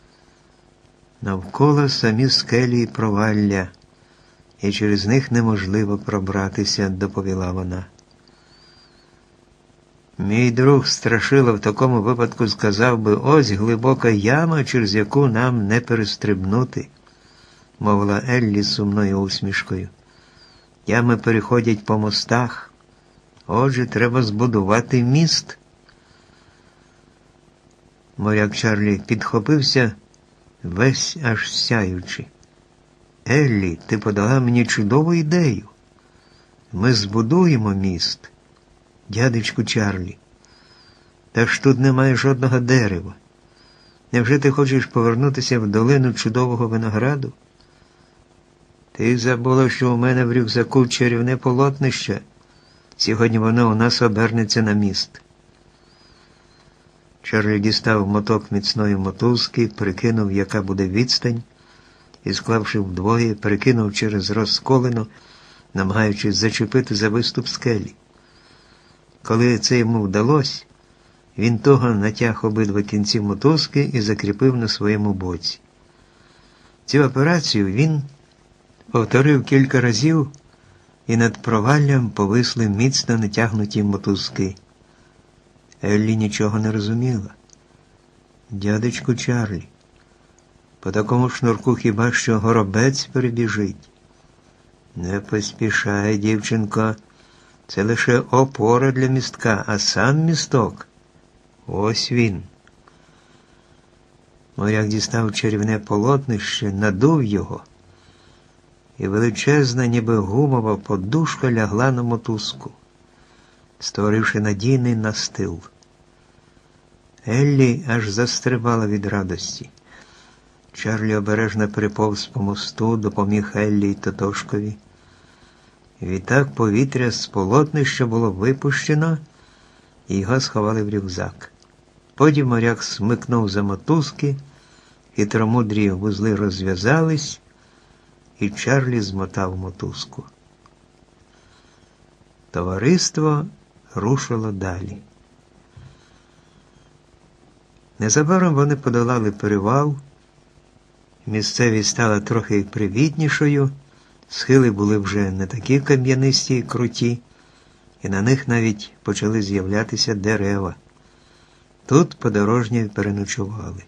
Навколо самі скелі і провалля, і через них неможливо пробратися, доповіла вона. Мій друг Страшило в такому випадку сказав би, ось глибока яма, через яку нам не перестрибнути, мовила Еллі з сумною усмішкою. Ями переходять по мостах, отже, треба збудувати міст. Моряк Чарлі підхопився, весь аж сяючи. Еллі, ти подала мені чудову ідею. Ми збудуємо міст. Дядечку Чарлі, та ж тут немає жодного дерева. Невже ти хочеш повернутися в долину чудового винограду? Ти забула, що у мене в рюкзаку чарівне полотнище. Сьогодні воно у нас обернеться на міст. Чарлі дістав моток міцної мотузки, прикинув, яка буде відстань, і, склавши вдвоє, перекинув через розколену, намагаючись зачепити за виступ скелі. Коли це йому вдалося, він того натяг обидва кінці мотузки і закріпив на своєму боці. Цю операцію він повторив кілька разів, і над проваллям повисли міцно натягнуті мотузки. Еллі нічого не розуміла. Дядечку Чарлі, по такому шнурку хіба що горобець перебіжить. Не поспішай, дівчинко, це лише опора для містка, а сам місток – ось він. Моряк дістав чарівне полотнище, надув його, і величезна, ніби гумова подушка лягла на мотузку, створивши надійний настил. Еллі аж застрибала від радості. Чарлі обережно приповз по мосту, допоміг Еллі й Тотошкові. Відтак повітря з полотнища було випущено, і його сховали в рюкзак. Потім моряк смикнув за мотузки, хитромудрі вузли розв'язались, і Чарлі змотав мотузку. Товариство рушило далі. Незабаром вони подолали перевал, місцевість стала трохи привітнішою, схили були вже не такі кам'янисті і круті, і на них навіть почали з'являтися дерева. Тут подорожні переночували.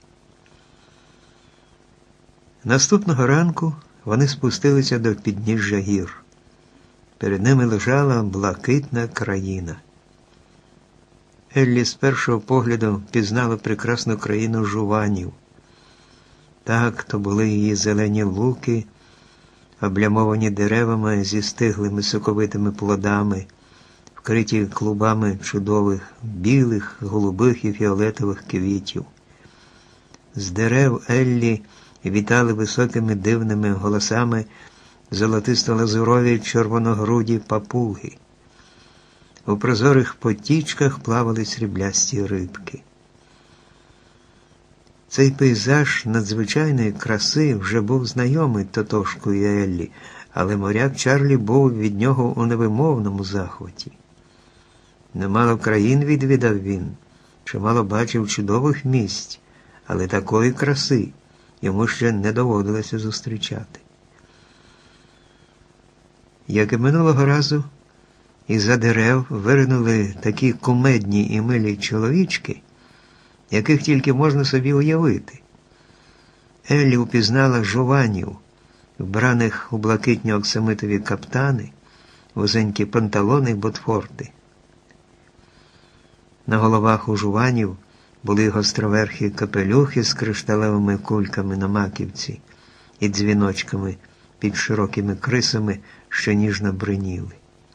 Наступного ранку вони спустилися до підніжжя гір. Перед ними лежала блакитна країна. Еллі з першого погляду пізнала прекрасну країну жуванів. Так, то були її зелені луки, облямовані деревами зі стиглими соковитими плодами, вкриті клубами чудових білих, голубих і фіолетових квітів. З дерев Еллі вітали високими дивними голосами золотисто-лазурові червоногруді папуги. У прозорих потічках плавали сріблясті рибки. Цей пейзаж надзвичайної краси вже був знайомий Тотошку і Еллі, але моряк Чарлі був від нього у невимовному захваті. Немало країн відвідав він, чимало бачив чудових місць, але такої краси йому ще не доводилося зустрічати. Як і минулого разу, із-за дерев виринули такі кумедні і милі чоловічки, яких тільки можна собі уявити. Еллі упізнала жуванів, вбраних у блакитні оксамитові каптани, вузенькі панталони й ботфорти. На головах у жуванів були гостроверхі капелюхи з кришталевими кульками на маківці і дзвіночками під широкими крисами, що ніжно бриніли.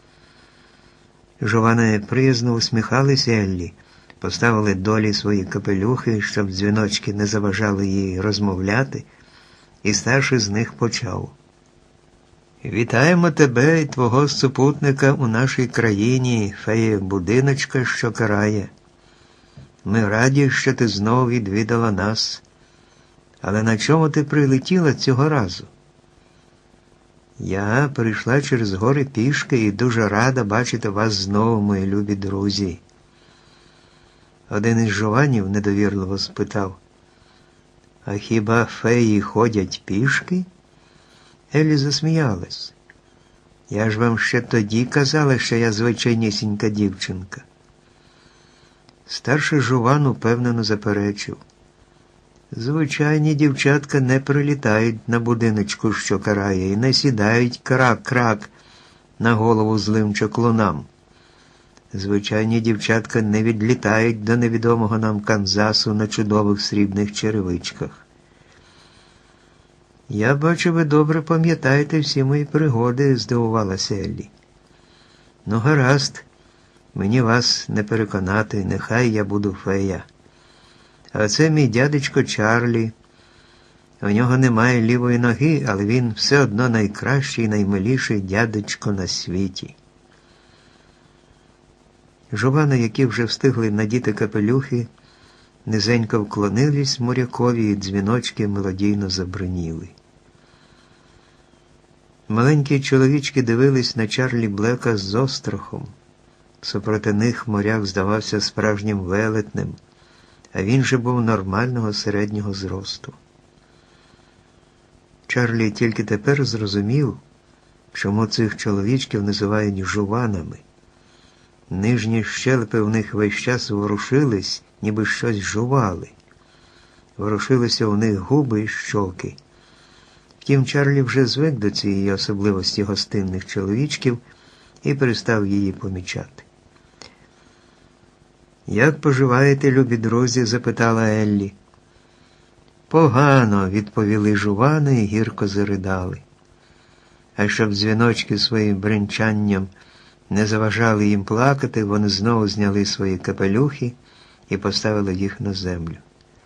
Жувани приязно усміхалися Еллі, поставили долі свої капелюхи, щоб дзвіночки не заважали їй розмовляти, і старший з них почав. «Вітаємо тебе і твого супутника у нашій країні, фея будиночка, що карає. Ми раді, що ти знову відвідала нас. Але на чому ти прилетіла цього разу?» «Я прийшла через гори пішки і дуже рада бачити вас знову, мої любі друзі». Один із жуванів недовірливо спитав. «А хіба феї ходять пішки?» Еллі засміялась. «Я ж вам ще тоді казала, що я звичайнісінька дівчинка». Старший жуван упевнено заперечив. «Звичайні дівчатка не прилітають на будиночку, що карає, і не сідають крак-крак на голову злим чаклунам. Звичайні дівчатка не відлітають до невідомого нам Канзасу на чудових срібних черевичках. Я бачу, ви добре пам'ятаєте всі мої пригоди», – здивувалася Еллі. «Ну, гаразд, мені вас не переконати, нехай я буду фея. А це мій дядечко Чарлі. У нього немає лівої ноги, але він все одно найкращий, наймиліший дядечко на світі». Жувани, які вже встигли надіти капелюхи, низенько вклонились морякові, і дзвіночки мелодійно забриніли. Маленькі чоловічки дивились на Чарлі Блека з острахом. Супроти них моряк здавався справжнім велетнем, а він же був нормального середнього зросту. Чарлі тільки тепер зрозумів, чому цих чоловічків називають жуванами. Нижні щелепи в них весь час ворушились, ніби щось жували. Ворушилися у них губи і щоки. Втім, Чарлі вже звик до цієї особливості гостинних чоловічків і перестав її помічати. «Як поживаєте, любі друзі?» – запитала Еллі. «Погано», – відповіли жувани і гірко заридали. А щоб дзвіночки своїм бренчанням не заважали їм плакати, вони знову зняли свої капелюхи і поставили їх на землю.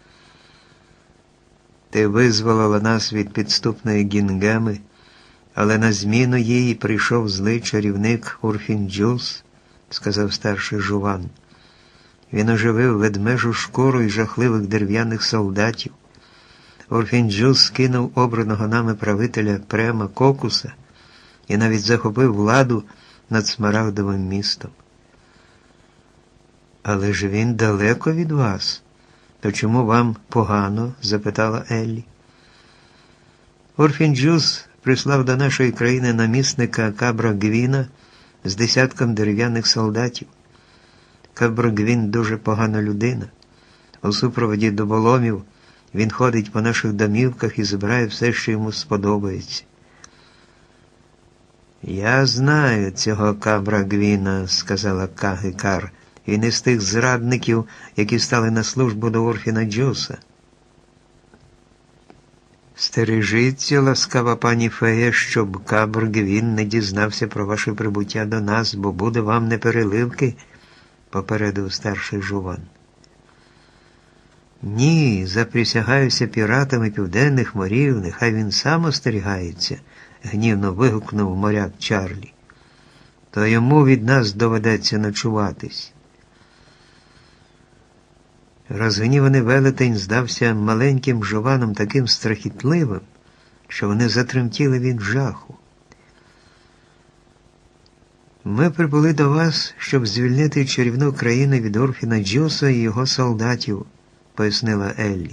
«Ти визволила нас від підступної Гінгеми, але на зміну їй прийшов злий чарівник Урфін-Джюс», – сказав старший жуван. «Він оживив ведмежу шкуру і жахливих дерев'яних солдатів. Урфін-Джюс скинув обраного нами правителя Према Кокуса і навіть захопив владу над Смарагдовим містом». «Але ж він далеко від вас. То чому вам погано?» – запитала Еллі. Урфін-Джюс прислав до нашої країни намісника Кабра-Гвіна з десятком дерев'яних солдатів. Кабра-Гвін дуже погана людина. У супроводі дуболомів він ходить по наших домівках і збирає все, що йому сподобається. «Я знаю цього Кабра-Гвіна», – сказала Кагикар. «Він із тих зрадників, які стали на службу до Урфіна-Джюса». «Стережіться, ласкава пані фея, щоб Кабр-Гвін не дізнався про ваше прибуття до нас, бо буде вам непереливки», – попередив старший жуван. «Ні, заприсягаюся піратами південних морів, нехай він сам остерігається», – гнівно вигукнув моряк Чарлі. «То йому від нас доведеться ночуватись». Розгніваний велетень здався маленьким жуванам таким страхітливим, що вони затремтіли від жаху. «Ми прибули до вас, щоб звільнити чарівну країну від Урфіна-Джюса і його солдатів», – пояснила Еллі.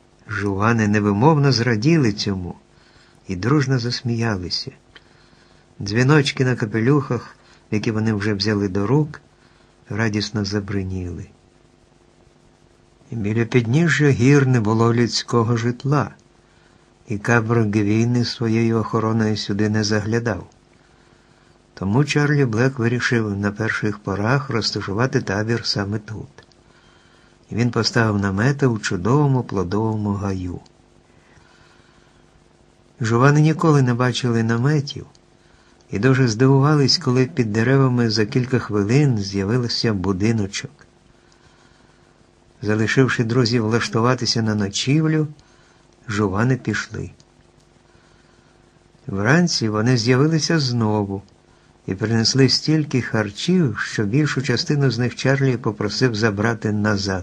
Жувани невимовно зраділи цьому і дружно засміялися. Дзвіночки на капелюхах, які вони вже взяли до рук, радісно забриніли. Біля підніжжя гір не було людського житла, і Кабр-Гвін своєю охороною сюди не заглядав. Тому Чарлі Блек вирішив на перших порах розташувати табір саме тут. І він поставив намети у чудовому плодовому гаю. Жувани ніколи не бачили наметів і дуже здивувались, коли під деревами за кілька хвилин з'явився будиночок. Залишивши друзів влаштуватися на ночівлю, жувани пішли. Вранці вони з'явилися знову і принесли стільки харчів, що більшу частину з них Чарлі попросив забрати назад.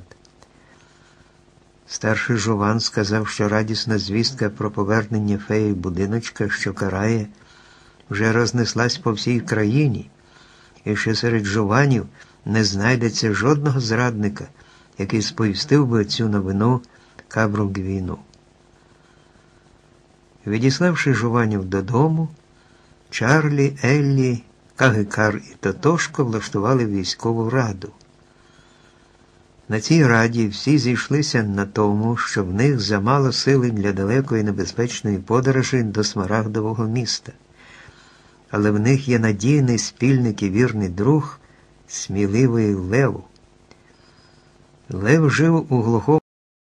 Старший жуван сказав, що радісна звістка про повернення феї будиночка, що карає, вже рознеслась по всій країні, і що серед жуванів не знайдеться жодного зрадника, який сповістив би цю новину Кабру-Гвіну. Відіславши жуванів додому, Чарлі, Еллі, Кагикар і Тотошко влаштували військову раду. На цій раді всі зійшлися на тому, що в них замало сили для далекої небезпечної подорожі до Смарагдового міста. Але в них є надійний спільник і вірний друг, сміливий Лев. Лев жив у глухому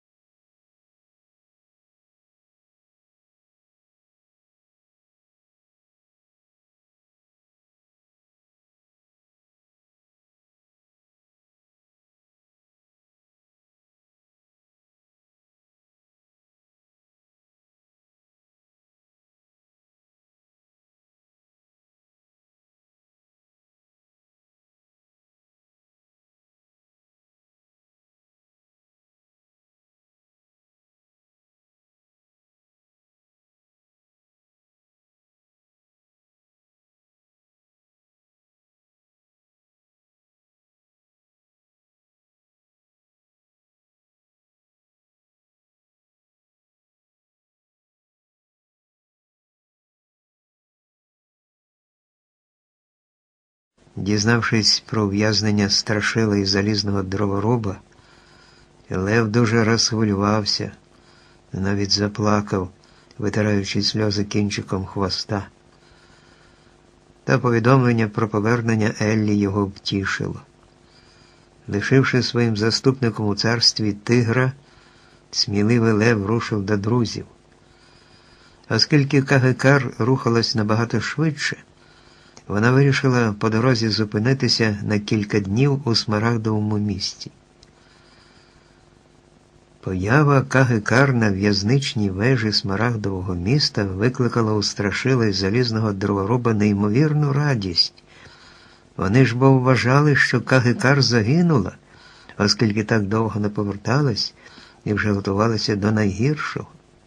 Дізнавшись про ув'язнення Страшила і залізного дроворуба, Лев дуже розхвилювався, навіть заплакав, витираючи сльози кінчиком хвоста. Та повідомлення про повернення Еллі його втішило. Лишивши своїм заступником у царстві тигра, сміливий Лев рушив до друзів. Оскільки Кагикар рухалась набагато швидше, вона вирішила по дорозі зупинитися на кілька днів у Смарагдовому місті. Поява Кагикар на в'язничній вежі Смарагдового міста викликала у Страшила й залізного дроворуба неймовірну радість. Вони ж бо вважали, що Кагикар загинула, оскільки так довго не поверталась і вже готувалася до найгіршого.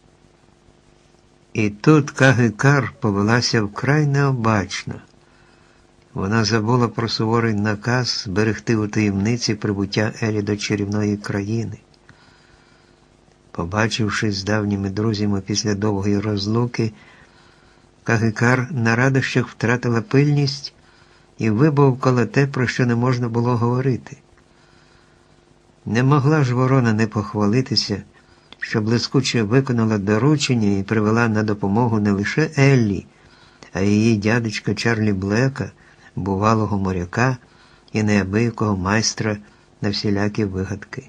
І тут Кагикар повелася вкрай необачно. Вона забула про суворий наказ зберегти у таємниці прибуття Елі до чарівної країни. Побачившись з давніми друзями після довгої розлуки, Кагикар на радощах втратила пильність і вибовкала те, про що не можна було говорити. Не могла ж ворона не похвалитися, що блискуче виконала доручення і привела на допомогу не лише Еллі, а й її дядечка Чарлі Блека, бувалого моряка і неабиякого майстра на всілякі вигадки.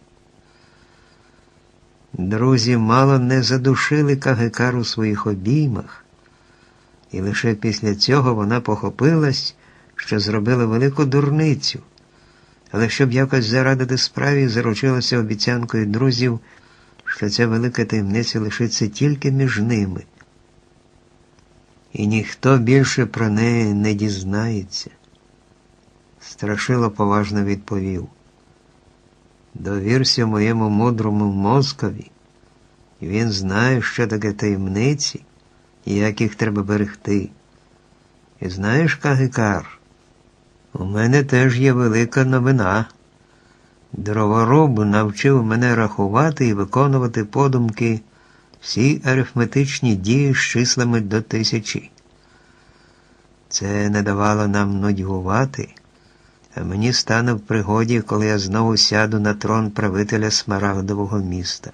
Друзі мало не задушили Кагикар у своїх обіймах, і лише після цього вона похопилась, що зробила велику дурницю, але щоб якось зарадити справі, заручилася обіцянкою друзів, що ця велика таємниця лишиться тільки між ними. І ніхто більше про неї не дізнається. Страшило поважно відповів: «Довірся моєму мудрому мозкові, і він знає, що таке таємниці і як їх треба берегти. І знаєш, Кагикар, у мене теж є велика новина. Дроворуб навчив мене рахувати і виконувати подумки всі арифметичні дії з числами до 1000. Це не давало нам нудьгувати, а мені стане в пригоді, коли я знову сяду на трон правителя Смарагдового міста.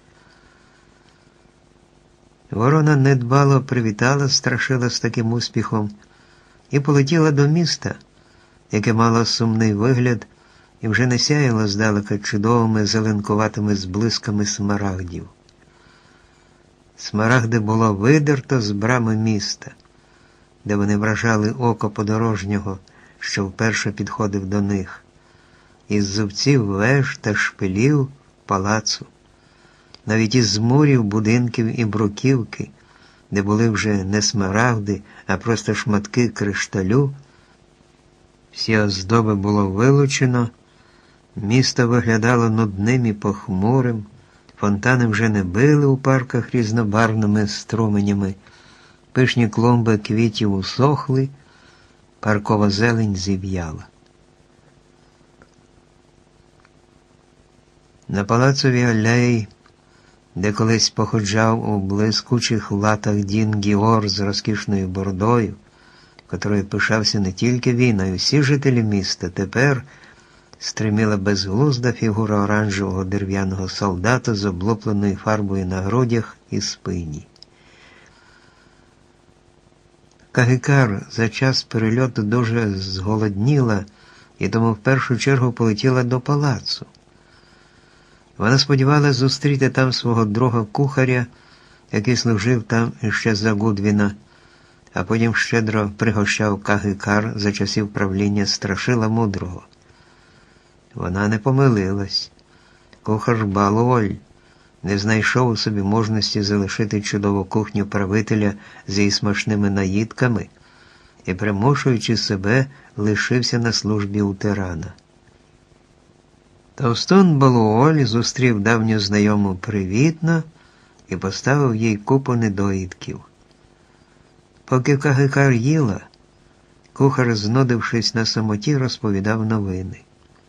Ворона недбало привітала Страшила з таким успіхом і полетіла до міста, яке мало сумний вигляд і вже не сяяло здалека чудовими зеленкуватими зблисками смарагдів. Смарагди було видерто з брами міста, де вони вражали око подорожнього, що вперше підходив до них, із зубців веж та шпилів палацу, навіть із мурів, будинків і бруківки, де були вже не смарагди, а просто шматки кришталю. Всі оздоби було вилучено, місто виглядало нудним і похмурим, фонтани вже не били у парках різнобарвними струменями, пишні клумби квітів усохли, паркова зелень зів'яла. На палацовій алеї, де колись походжав у блискучих латах Дін Гіор з розкішною бородою, котрою пишався не тільки він, а й усі жителі міста, тепер стриміла безглузда фігура оранжевого дерев'яного солдата з облупленою фарбою на грудях і спині. Кагикар за час перельоту дуже зголодніла і тому в першу чергу полетіла до палацу. Вона сподівалася зустріти там свого друга-кухаря, який служив там іще за Гудвіна, а потім щедро пригощав Кагикар за часів правління Страшила Мудрого. Вона не помилилась. Кухар Балуоль не знайшов у собі мужності залишити чудову кухню правителя з її смачними наїдками і, примушуючи себе, лишився на службі у тирана. Товстун Балуоль зустрів давню знайому привітно і поставив їй купу недоїдків. Поки Кагикар їла, кухар, знудившись на самоті, розповідав новини.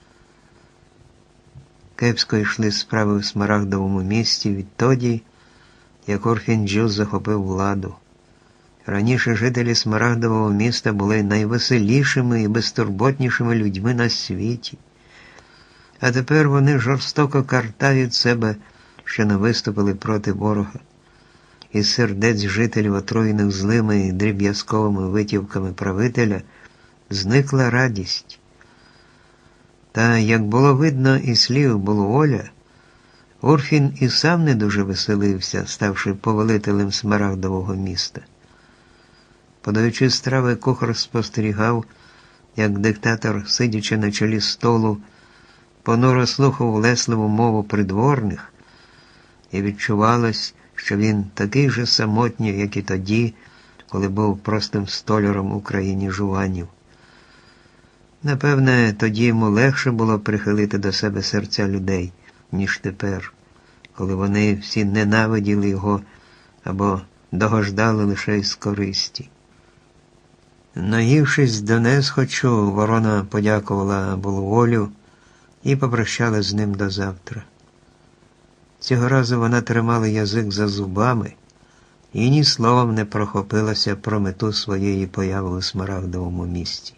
Кепсько йшли справи в Смарагдовому місті відтоді, як Урфін-Джюс захопив владу. Раніше жителі Смарагдового міста були найвеселішими і безтурботнішими людьми на світі. А тепер вони жорстоко картають себе, що не виступили проти ворога. Із сердець жителів, отруєних злими і дріб'язковими витівками правителя, зникла радість. Та, як було видно із слів Балуоля, Урфін і сам не дуже веселився, ставши повелителем Смарагдового міста. Подаючи страви, кухар спостерігав, як диктатор, сидячи на чолі столу, понуро слухав улесливу мову придворних, і відчувалось, що він такий же самотній, як і тоді, коли був простим столяром у країні жуванів. Напевне, тоді йому легше було прихилити до себе серця людей, ніж тепер, коли вони всі ненавиділи його або догождали лише із користі. Наївшись до несхочу, ворона подякувала Балуолю і попрощалась з ним до завтра. Цього разу вона тримала язик за зубами і ні словом не прохопилася про мету своєї появи у Смарагдовому місті.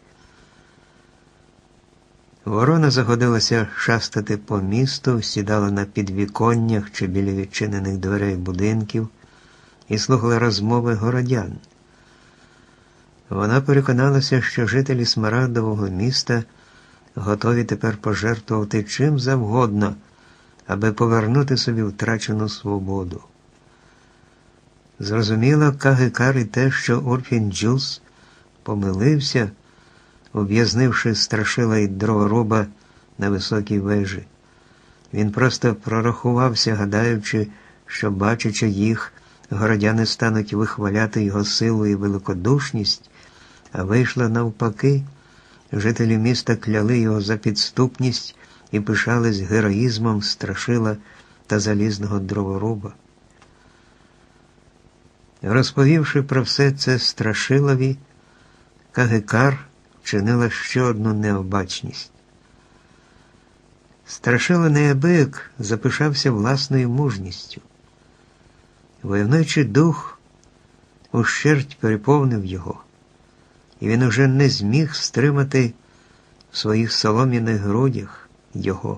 Ворона заходилася шастати по місту, сідала на підвіконнях чи біля відчинених дверей будинків і слухала розмови городян. Вона переконалася, що жителі Смарагдового міста готові тепер пожертвувати чим завгодно, аби повернути собі втрачену свободу. Зрозуміла Кагикар і те, що Урфін-Джюс помилився, ув'язнивши Страшила і дроворуба на високій вежі. Він просто прорахувався, гадаючи, що, бачачи їх, городяни стануть вихваляти його силу і великодушність, а вийшло навпаки. Жителі міста кляли його за підступність і пишались героїзмом Страшила та залізного дроворуба. Розповівши про все це Страшилові, Кагикар вчинила ще одну необачність. Страшила неабияк запишався власною мужністю. Войовничий дух ущерть переповнив його. і він уже не зміг стримати в своїх солом'яних грудях його.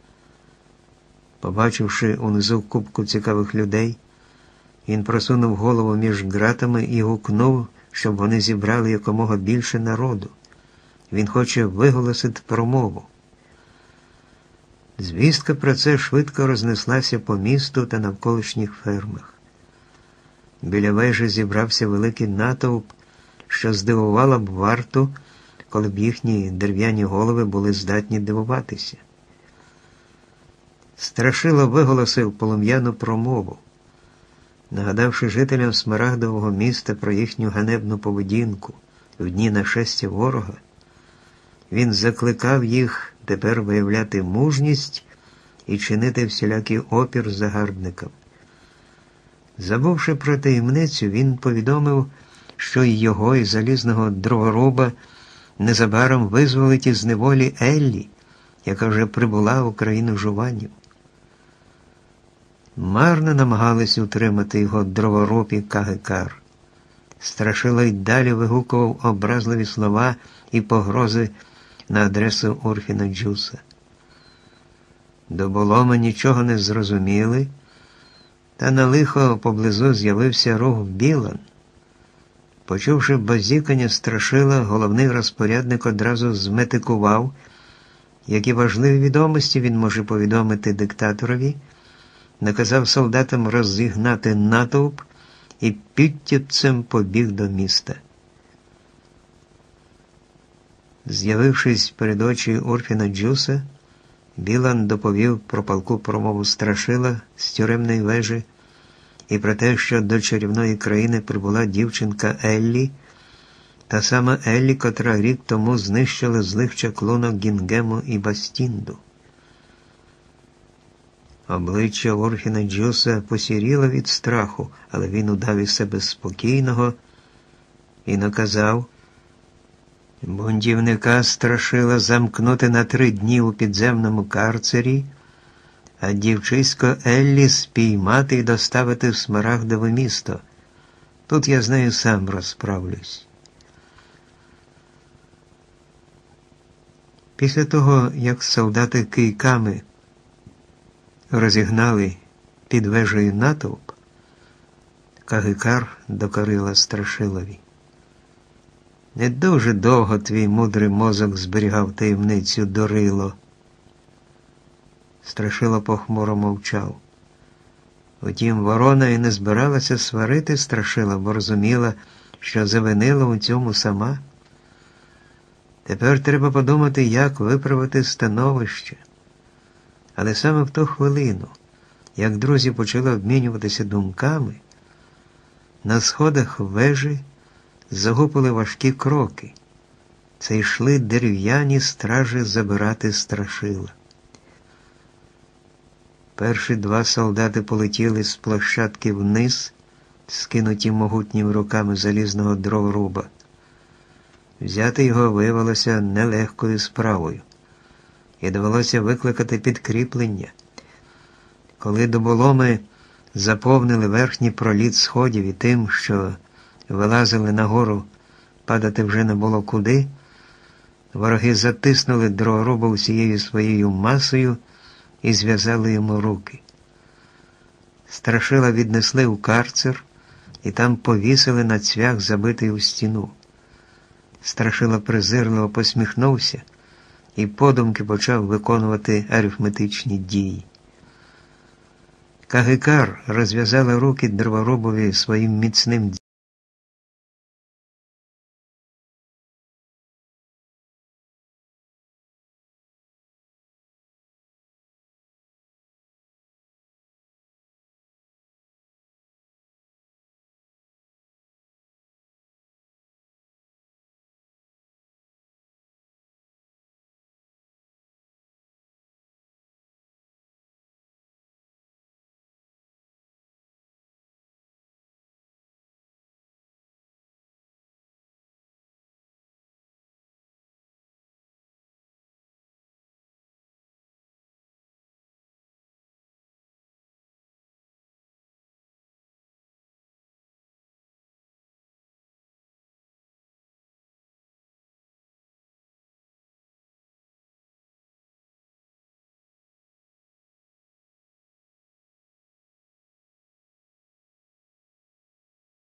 Побачивши унизу купку цікавих людей, він просунув голову між ґратами і гукнув, щоб вони зібрали якомога більше народу. Він хоче виголосити промову. Звістка про це швидко рознеслася по місту та навколишніх фермах. Біля вежі зібрався великий натовп, що здивувало б варту, коли б їхні дерев'яні голови були здатні дивуватися. Страшило виголосив полум'яну промову, нагадавши жителям Смарагдового міста про їхню ганебну поведінку в дні нашестя ворога. Він закликав їх тепер виявляти мужність і чинити всілякий опір загарбникам. Забувши про таємницю, він повідомив, що і його, і залізного дроворуба незабаром визволить із неволі Еллі, яка вже прибула в країну жуванів. Марно намагались утримати його дроворуб і Кагикар. Страшило й далі вигукував образливі слова і погрози на адресу Урфіна Джуса. До Боломи нічого не зрозуміли, та на лихо поблизу з'явився рух Білан. Почувши базікання Страшила, головний розпорядник одразу зметикував, які важливі відомості він може повідомити диктаторові, наказав солдатам розігнати натовп і підтіпцем побіг до міста. З'явившись перед очі Урфіна Джуса, Білан доповів про палку промову Страшила з тюремної вежі і про те, що до чарівної країни прибула дівчинка Еллі, та сама Еллі, котра рік тому знищила злих чаклунок Гінгему і Бастінду. Обличчя Урфіна Джуса посіріло від страху, але він удав із себе спокійного і наказав бунтівника Страшила замкнути на 3 дні у підземному карцері, а дівчисько Еллі спіймати і доставити в Смарагдове місто. Тут я з нею сам розправлюсь. Після того, як солдати кийками розігнали під вежею натовп, Кагикар докорила Страшилові. Не дуже довго твій мудрий мозок зберігав таємницю, дурило. Страшило похмуро мовчав. Утім, ворона і не збиралася сварити Страшила, бо розуміла, що завинила у цьому сама. Тепер треба подумати, як виправити становище. Але саме в ту хвилину, як друзі почали обмінюватися думками, на сходах вежі загупили важкі кроки. Це йшли дерев'яні стражі забирати Страшила. Перші 2 солдати полетіли з площадки вниз, скинуті могутніми руками залізного дроворуба. Взяти його виявилося нелегкою справою, і довелося викликати підкріплення. Коли до Боломи заповнили верхній проліт сходів і тим, що вилазили нагору, падати вже не було куди, вороги затиснули дроворуба усією своєю масою і зв'язали йому руки. Страшила віднесли у карцер і там повісили на цвях, забитий у стіну. Страшила презирливо посміхнувся і подумки почав виконувати арифметичні дії. Кагикар розв'язала руки дроворубові своїм міцним